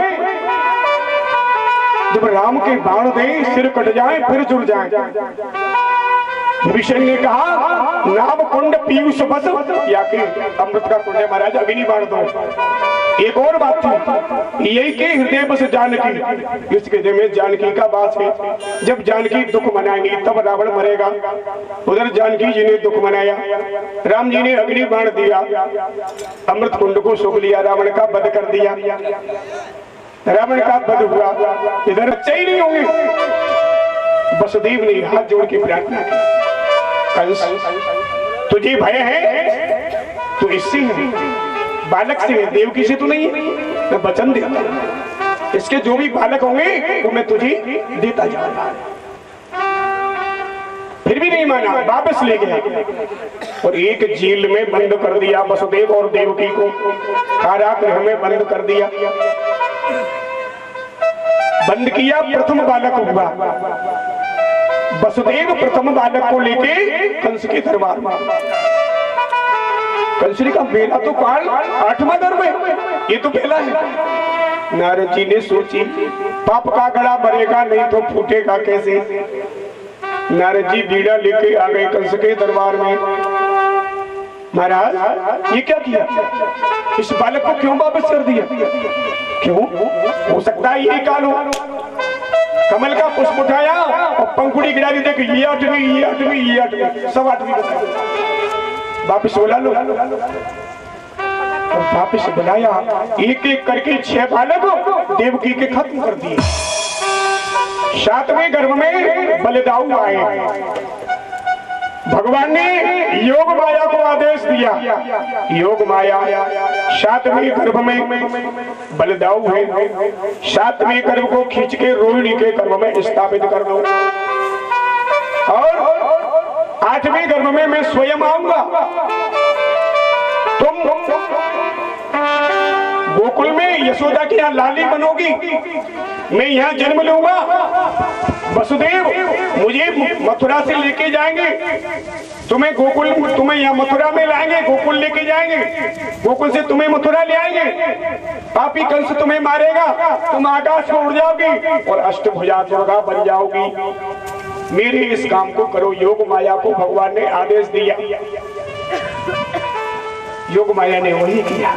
[SPEAKER 2] जब राम के बाण दे सिर कट जाए फिर जुड़ जाए। विभीषण ने कहा नाम कुंड पीयूष बस, या कि अमृत का कुंड है महाराज, अग्नि बाण दो। एक और बात थी, यही के हृदय बस जानकी, इसके हृदय में जानकी का वास है। जब जानकी दुख मनाएंगी तब रावण मरेगा। उधर जानकी जी ने दुख मनाया, राम जी ने अग्नि बाण दिया, अमृत कुंड को सूख लिया, रावण का वध कर दिया, रावण का वध हुआ। इधर बच्चे ही नहीं होंगे। वसुदेव ने हाथ जोड़ के प्रार्थना की, कंस तुझे भय है तो इससे है, बालक से है, देवकी से तो नहीं है। मैं वचन देता हूं, इसके जो भी बालक होंगे वो मैं तुझे देता जाऊंगा। फिर भी नहीं माना, वापस ले गया और एक जेल में बंद कर दिया वसुदेव और देवकी को, कारागृह में बंद कर दिया। बंद किया, प्रथम बालक हुआ। वसुदेव प्रथम बालक को लेके कंस के दरबार में। कंस का मेरा तो काल आठवां धर्म है, ये तो पहला है। नारद जी ने सोची पाप का गड़ा भरेगा नहीं तो फूटेगा कैसे। नारद जी बीड़ा लेके आ गए कंस के दरबार में। महाराज ये क्या किया, इस बालक को क्यों वापस कर दिया? क्यों? हो सकता है यही काल हो। कमल का पुष्प उठाया और पंखुड़ी गिरा दी, देख ये आठवीं, ये आठवीं, ये आठवीं, सब आठवीं वापिस बुला लो। और वापिस बुलाया, एक एक करके छह बालक देवकी के खत्म कर दिए। सातवें गर्भ में बलिदाऊ आए। भगवान ने योग माया को आदेश दिया, योग माया सातवें गर्भ में बलिदाऊ है, सातवें गर्भ को खींच के रोहिणी के गर्भ में स्थापित कर दो। और आठवें गर्भ में मैं स्वयं आऊंगा। तुम गोकुल में यशोदा की यहाँ लाली बनोगी, मैं यहाँ जन्म लूंगा। वसुदेव मुझे मथुरा से लेके जाएंगे, तुम्हें गोकुल, तुम्हें यहाँ मथुरा में लाएंगे, गोकुल लेके जाएंगे, गोकुल से तुम्हें मथुरा ले आएंगे। पापी कंस तुम्हें मारेगा, तुम आकाश में उड़ जाओगी और अष्टभुजा दुर्गा बन जाओगी। मेरे इस काम को करो। योग माया को भगवान ने आदेश दिया, योग माया ने वही किया।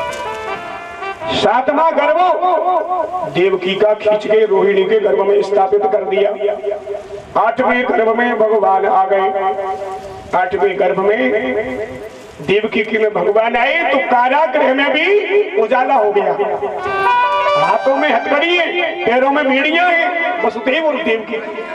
[SPEAKER 2] सातवां गर्भ देवकी का खींच के रोहिणी के गर्भ में स्थापित कर दिया। आठवें गर्भ में भगवान आ गए। आठवें गर्भ में देवकी की में भगवान आए तो कारागृह में भी उजाला हो गया। हाथों में हथकड़ी है, पैरों में बेड़ियां हैं, वसुदेव और देवकी।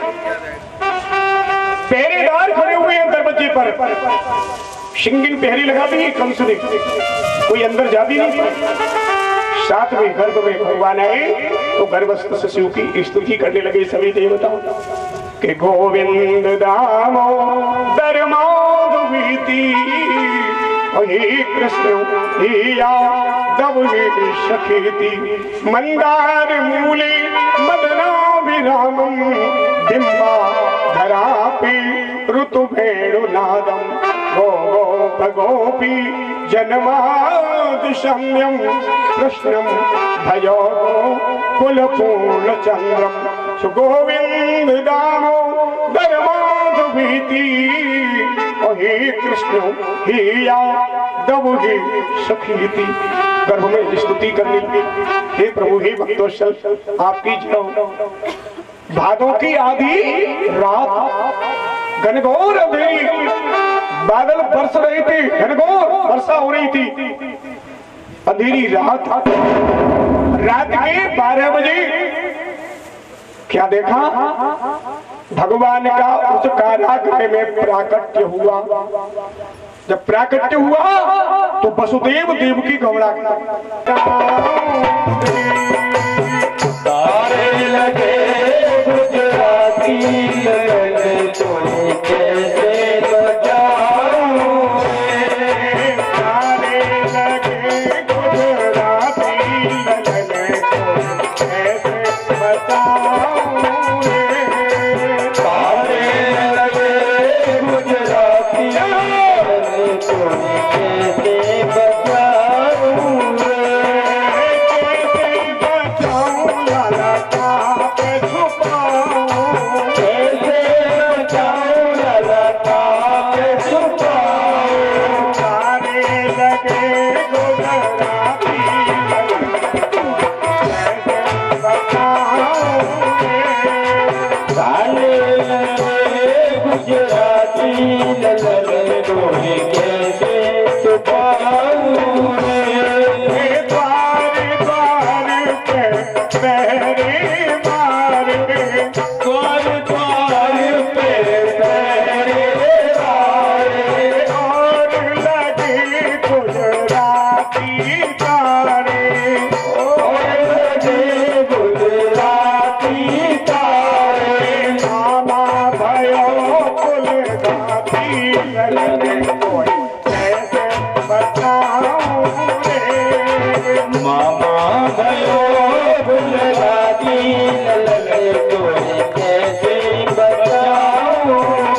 [SPEAKER 2] पहरेदार खड़े हुए हैं दरवाजे पर, सिंगिन पहरी लगा दी कंस ने, कोई अंदर जा भी नहीं। सातवें गर्भ में भगवान आए तो गर्भस्थ शिशु की स्तुति करने लगे सभी देवताओं के गोविंद दामोदर माधवीति हे कृष्ण हे यादव हे सखेति मंदार मूले मदनाभिरामं बिंबा धरापि ऋतु वेणुनादम गो गोप गोपी जन्मादिशम्यं कृष्णं भयो कुलपूर्ण चंद्रम सुगोविंद दामोदर माधवीति हे कृष्ण हे यादव हे सखीति गर्भ में स्तुति करने लगे। हे प्रभु हे भक्तोत्सल आपकी जय भादों की आधी रात घनघोर अंधेरी बादल बरस रहे थे घनघोर वर्षा हो रही थी अंधेरी रात रात के बारह बजे क्या देखा भगवान का उस कारागृह में प्राकट्य हुआ। जब प्राकट्य हुआ तो वसुदेव देव की गौड़ा
[SPEAKER 3] तारे लगे गुजराती लगे तोड़े कैसे बजाऊं
[SPEAKER 2] तारे लगे गुजराती लगे कैसे बचाऊं
[SPEAKER 3] तारे लगे गुजराती लगे तोड़े कैसे बजाऊं गुजराती ललने डोले कैसे छुपाऊं
[SPEAKER 2] हे द्वार द्वार पे पहरे मारे
[SPEAKER 3] द्वार द्वार पे पहरे मारे
[SPEAKER 2] और लगे गुजराती तारे
[SPEAKER 3] और लगे गुजराती तारे
[SPEAKER 2] मामा भयो कुल गाती लगे कैसे बताऊं रे
[SPEAKER 3] मामा भयो गुजराती ललने डोले कैसे बचाऊं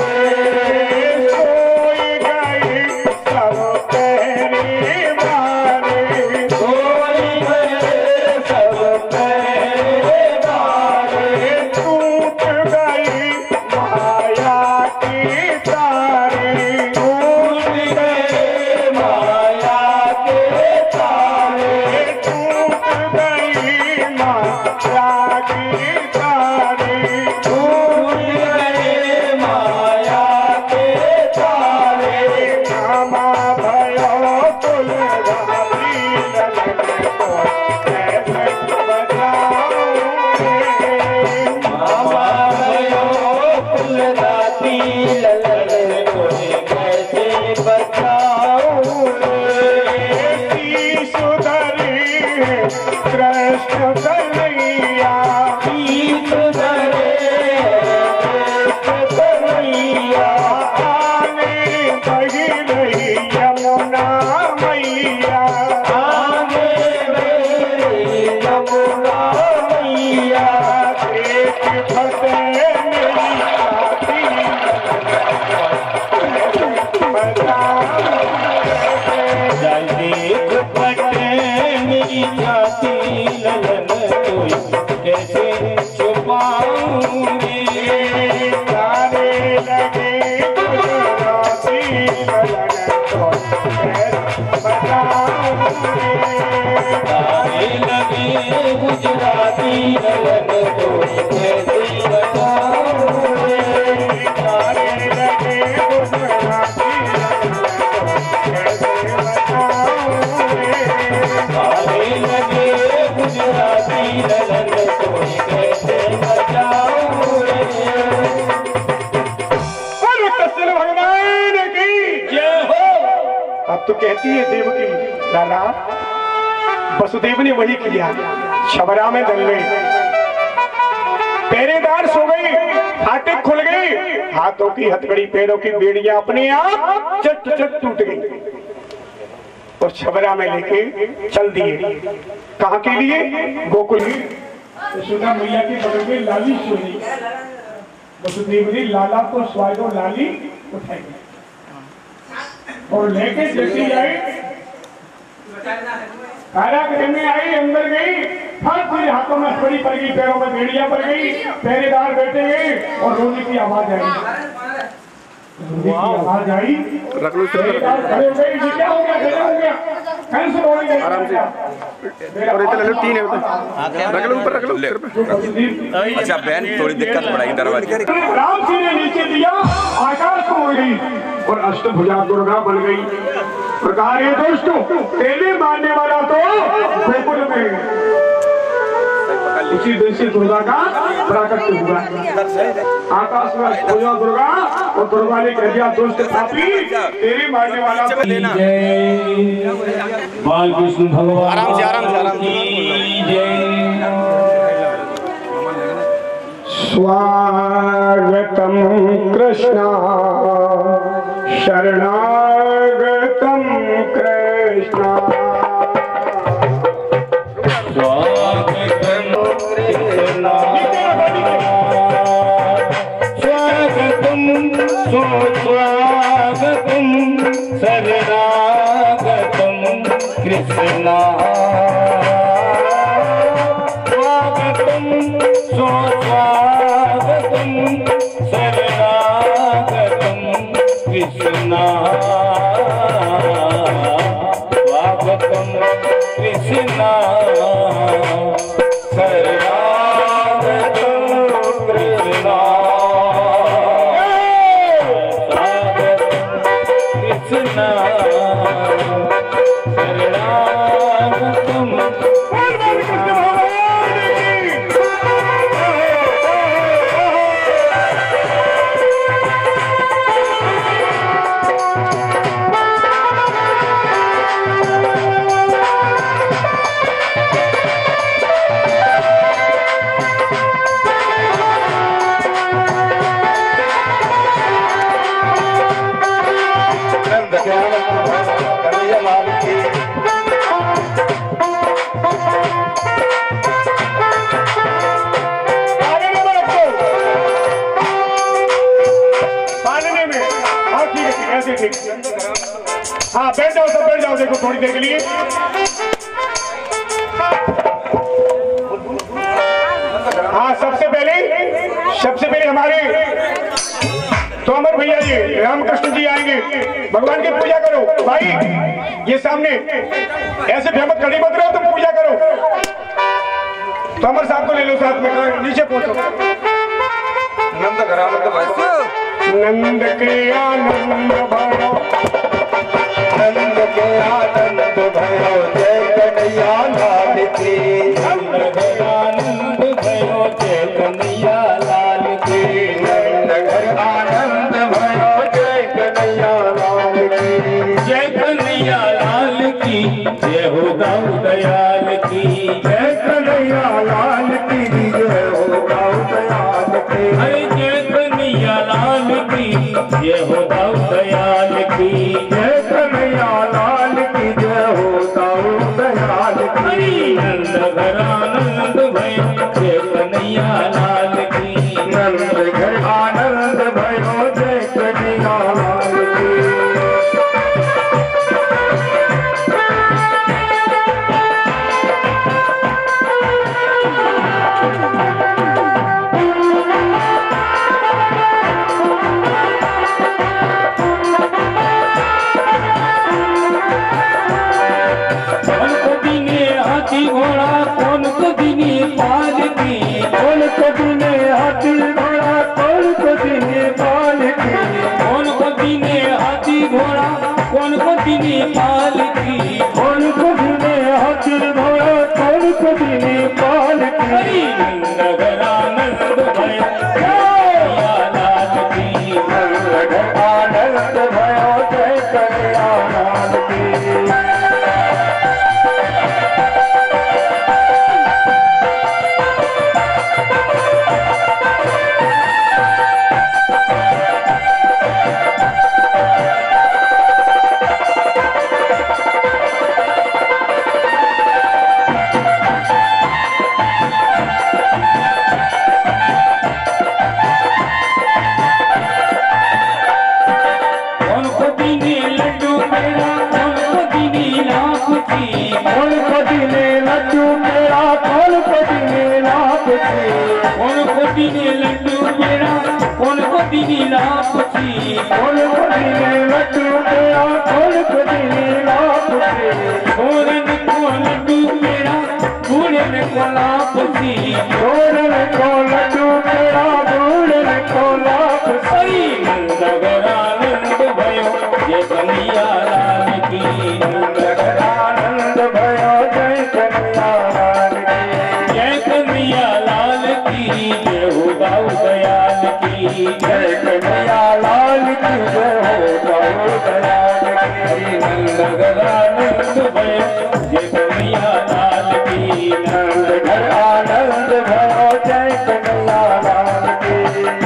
[SPEAKER 2] कोई गई सब तेरे मारे
[SPEAKER 3] कोई मेरे सब पहरे मारे
[SPEAKER 2] टूट गई माया की तारे
[SPEAKER 3] टूट गए माया के तारे
[SPEAKER 2] टूट गई माया की तारे
[SPEAKER 3] टूट गए माया के तारे
[SPEAKER 2] मामा भयो कुल गाती लगे को कैसे बचाऊं
[SPEAKER 3] मामा भयो फुलदाती ललने डोले कैसे बचाऊं
[SPEAKER 2] सुधरी कृष्ण कन्हैया
[SPEAKER 3] गीत धरे कृष्ण कन्हैया
[SPEAKER 2] आने बही रही यमुना मैया
[SPEAKER 3] आगे मेरी यमुना मैया
[SPEAKER 2] एक फतेह मेरी छाती
[SPEAKER 3] जल्दी दुपट्टे मेरी जाती ललन कोई कैसे छुपाऊंगी
[SPEAKER 2] तारे लगे गुजराती ललन को
[SPEAKER 3] तारे लगे गुजराती ललन कोई कैसे बचाऊंगी
[SPEAKER 2] तारे लगे गुजराती
[SPEAKER 3] तारे लगे गुजराती ललन कोई कैसे बचाऊंगी
[SPEAKER 2] भगवान की
[SPEAKER 3] जय हो
[SPEAKER 2] अब तो कहती है देवकी लाला वसुदेव ने वही किया। छबरा में दल में पहरेदार सो गई, फाटक खुल गई, हाथों की हथकड़ी पैरों की बेड़ियां अपने आप चट चट टूट गई और छबरा में लेके चल दिए। कहाँ के लिए? गोकुल। यशोदा मैया के बगल में लाली सोई, वसुदेव ने लाला को स्वागो लाली उठाई और लेके जैसे आई कारागृह में आई, अंदर गई, फट से हाथों में हथकड़ी पड़ गई, पैरों में बेड़ियां पड़ गई, पहरेदार बैठे गए और रोने की आवाज आई। आवाज आई, पहरेदार खड़े हो गए, ये क्या हो गया, क्या हो गया, कैसे रो रही है? आराम से और इतने ले लो, तीन है उधर, रख लो ऊपर, रख लो।
[SPEAKER 4] अच्छा बहन थोड़ी दिक्कत पड़ाई दरवाजे।
[SPEAKER 2] राम जी ने नीचे दिया, आकाश को हो गई और अष्टभुजा दुर्गा बन गई। प्रकार ये दोस्तों, तेले मारने वाला तो गोकुल में उसी दिन से दुर्गा का प्राकट्य हुआ। आकाश में अष्टभुजा दुर्गा और दुर्गा ने कह दिया, दोस्त पापी, तेरे मारने वाला तो
[SPEAKER 3] बाल कृष्ण भगवान
[SPEAKER 4] आराम से आराम से आराम
[SPEAKER 2] स्वागतम कृष्ण शरणागतम कृष्ण
[SPEAKER 3] स्वागतम कृष्ण स्वागतम स्वागतम शरणागतम कृष्ण स्वागतम स्वागतम शरणागतम कृष्ण स्वागतम कृष्ण शरणागतम कृष्ण कृष्ण शरणागतम
[SPEAKER 2] हाँ बैठ जाओ, सब बैठ जाओ, देखो थोड़ी देर के लिए। हाँ सबसे पहले सबसे पहले हमारे तो अमर भैया जी रामकृष्ण जी आएंगे, भगवान की पूजा करो। भाई ये सामने ऐसे फेमस खड़ी मत रहो, तुम पूजा करो। तो अमर साहब को ले लो साथ में, नीचे पहुंचो।
[SPEAKER 4] नंद करा
[SPEAKER 2] नंद के आनंद भरो,
[SPEAKER 3] नंद के आनंद भयो जय कन्हैया लाल की। नंद के आनंद भयो जय कन्हैया लाल की। नंद के आनंद भयो जय कन्हैया लाल की। जय कन्हैया लाल की, जय हो दाऊ दयाल की। जय कन्हैया लाल की, जय हो दाऊ दयाल की। अरे जय कन्हैया लाल की, जय हो दाऊ दयाल की। जय कन्हैया लाल की, जय हो दाऊ दयाल की। नंद घर आनंद भयो जय कन्हैया लाल की। नंद घर आनंद भयो जय कन्हैया लाल की। घोड़ा कौन को दिने पाल की। कौन को दिने हाथी घोड़ा कौन को दिने पाल की। कौन को दिने हाथी घोड़ा कौन को दिने पाल की। कौन को दिने हाथी घोड़ा कौन को दिने पाल की। नंद घर आनंद भयो कन्हैया लाल की। नंद घर आनंद भयो जय कन्हैया लाल की। दीने लड्डू मेरा कौन को दीनी लापसी
[SPEAKER 1] कौन को दीने लड्डू मेरा कौन को दीनी लापसी
[SPEAKER 3] छोरन को लड्डू मेरा बूढ़े को लापसी
[SPEAKER 1] छोरन को लड्डू मेरा बूढ़े को लापसी
[SPEAKER 3] नंदगरानंद भयो जय कन्हैया लाल की
[SPEAKER 1] नंदगरानंद भयो जय कन्हैया लाल की
[SPEAKER 3] जय कन्हैया लाल की जय हो गाऊ दयाल की
[SPEAKER 1] जय कन्हैया लाल की जय हो गाऊ दयाल की
[SPEAKER 3] नंदगरानंद भयो जय कन्हैया लाल की
[SPEAKER 1] नंदगरानंद भयो जय कन्हैया लाल की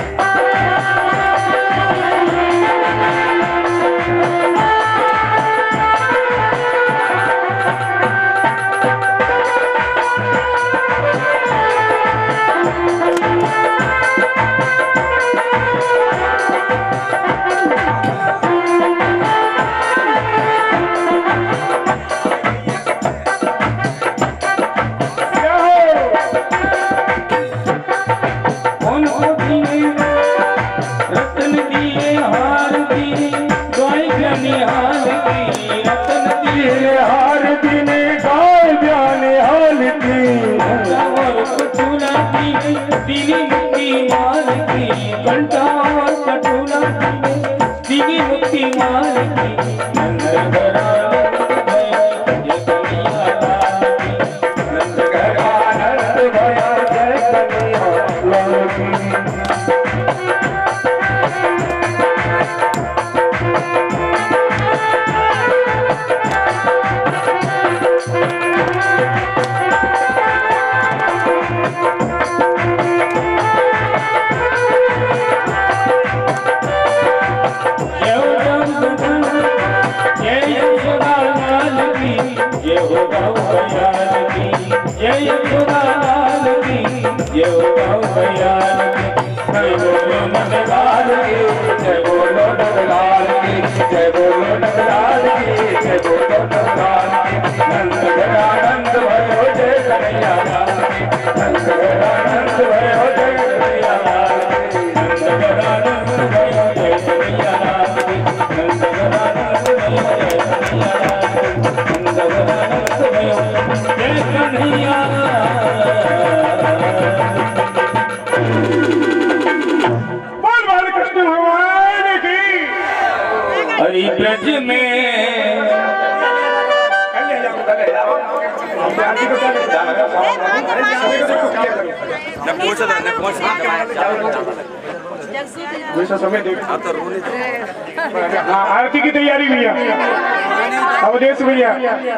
[SPEAKER 3] दीनी मुक्ति माल की घंटा कटोला दीनी मुक्ति माल की नंदगरानंद भयो जय कन्हैया लाल की
[SPEAKER 1] नंदगरानंद भयो जय कन्हैया लाल की
[SPEAKER 3] जय खुदालाल की जय गाऊ दयाल की जय बोलो नंदलाल की जय बोलो नंदलाल की जय बोलो नंदलाल की जय बोलो नंदलाल की नंदगरानंद भयो जय कन्हैया लाल की नंदगरानंद भयो जय कन्हैया लाल की नंदगरानंद भयो जय कन्हैया लाल की नंदगरानंद भयो जय कन्हैया लाल की नंदगरानंद भयो जय कन्हैया
[SPEAKER 2] बोल बोल कृष्ण भगवान की
[SPEAKER 3] हरि ब्रज में
[SPEAKER 2] समय देख हाँ आरती की तैयारी भैया अवधेश भैया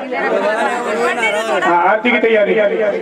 [SPEAKER 2] हाँ आरती की तैयारी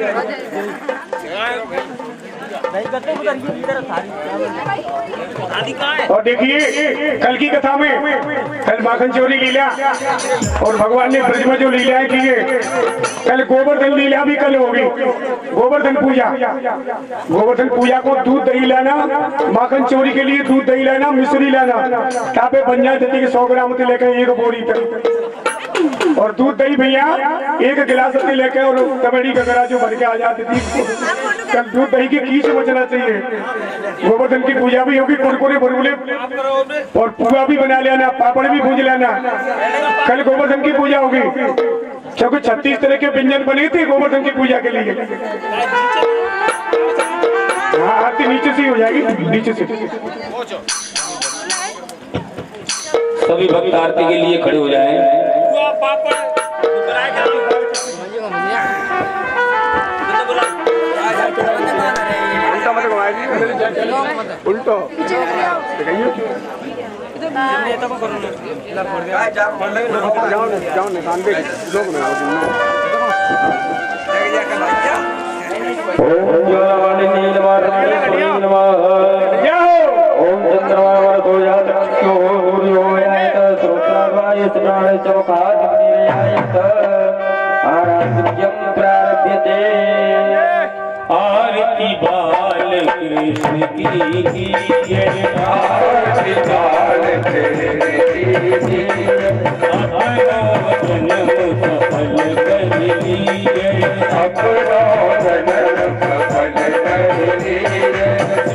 [SPEAKER 2] और देखिए कल की कथा में कल माखन चोरी लीला और भगवान ने ब्रज में जो लीलाएं की है कल गोवर्धन लीला भी कल होगी गोवर्धन पूजा गोवर्धन पूजा को दूध दही लाना माखन चोरी के लिए दूध दही लाना मिश्री लाना तापे बन जाए देती सौ ग्राम से लेकर एक बोरी तक और दूध दही भैया एक गिलास से लेकर और कबड्डी का गरा जो भर के आ जाती थी कल दूध दही की कीच बचना चाहिए गोवर्धन की पूजा भी होगी कुरकुरे बुलबुले और पुआ भी बना लेना पापड़ भी भूज लेना कल गोवर्धन की पूजा होगी क्योंकि छत्तीस तरह के व्यंजन बने थे गोवर्धन की पूजा के लिए हाँ आरती नीचे से ही हो जाएगी नीचे से
[SPEAKER 3] सभी भक्त आरती के लिए खड़े हो जाएं।
[SPEAKER 2] उल्टो
[SPEAKER 1] ओम चंद्रमा तो
[SPEAKER 3] आरती बाल कृष्ण की जय आरती बाल कृष्ण की जन्म सफल कर लीजिए अपना जन्म सफल कर लीजिए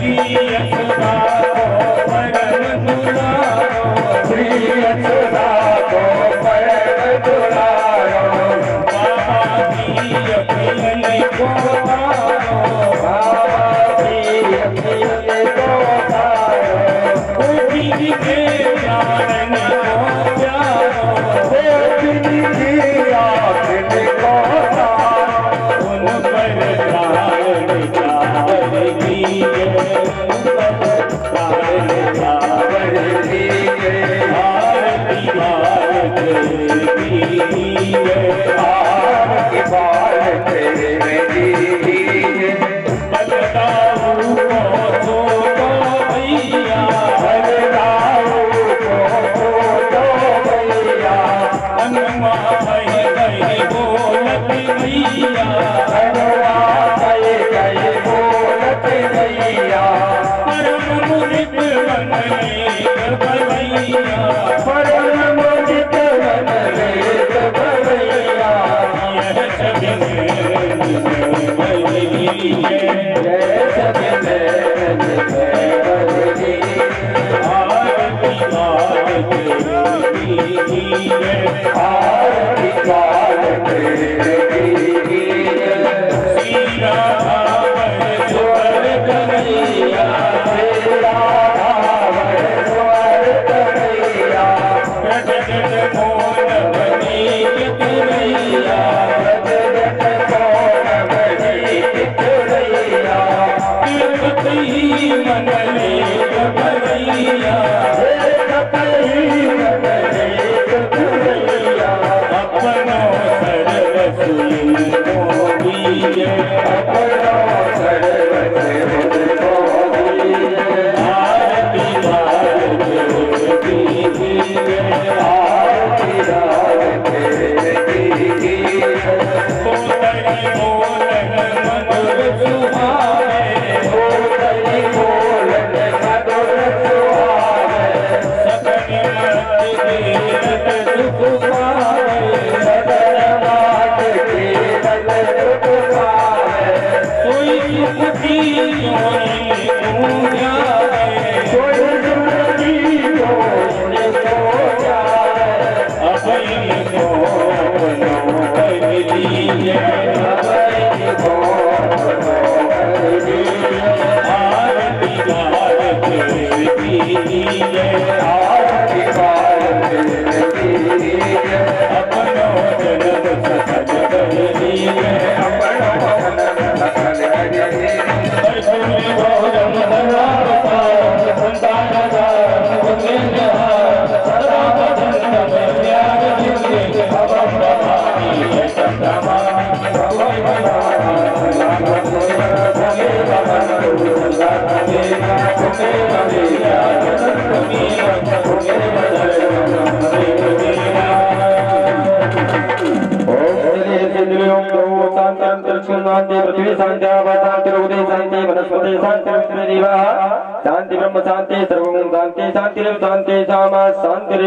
[SPEAKER 1] शांति ब्रह्म शांति सर्वं शांति शांति शांति सामा शांति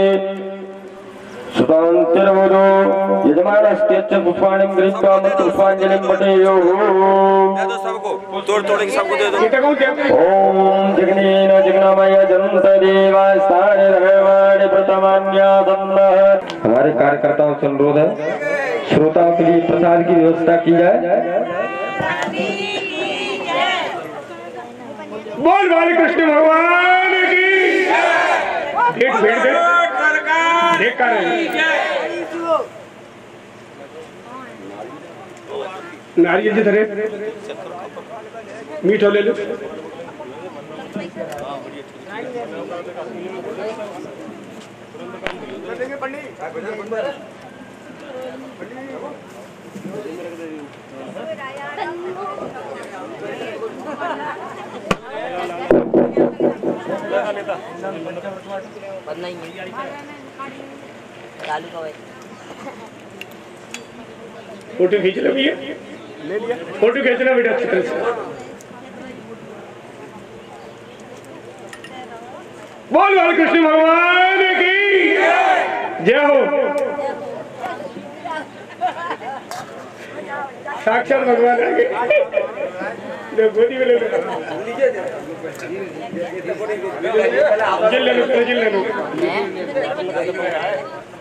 [SPEAKER 1] सुतांतिरवरो यजमानस्तेच्च पुष्पाणिं गृहीत्वा पुष्पांजलिं पठेयुः।
[SPEAKER 4] दे दो सबको, तोड़ तोड़ के सबको दे दो।
[SPEAKER 1] ओम जगनेन जगनामय जन्त देवास्तानि रघवाणि प्रतमान्यादन्नः। हमारे कार्यकर्ताओं से अनुरोध है, श्रोताओं के लिए प्रसाद की व्यवस्था की जाए।
[SPEAKER 2] बोल बालकृष्ण भगवान की एक भेड़ दे देख कर नारियल जी धरे मीठो ले लो। फोटो खींच लो भैया, ले लिया फोटो खींचना बेटा अच्छी तरह से। बोल बालकृष्ण भगवान की जय हो। साक्षात भगवान आ गए। गोदी में ले लो, जिल ले लो, जिल ले लो।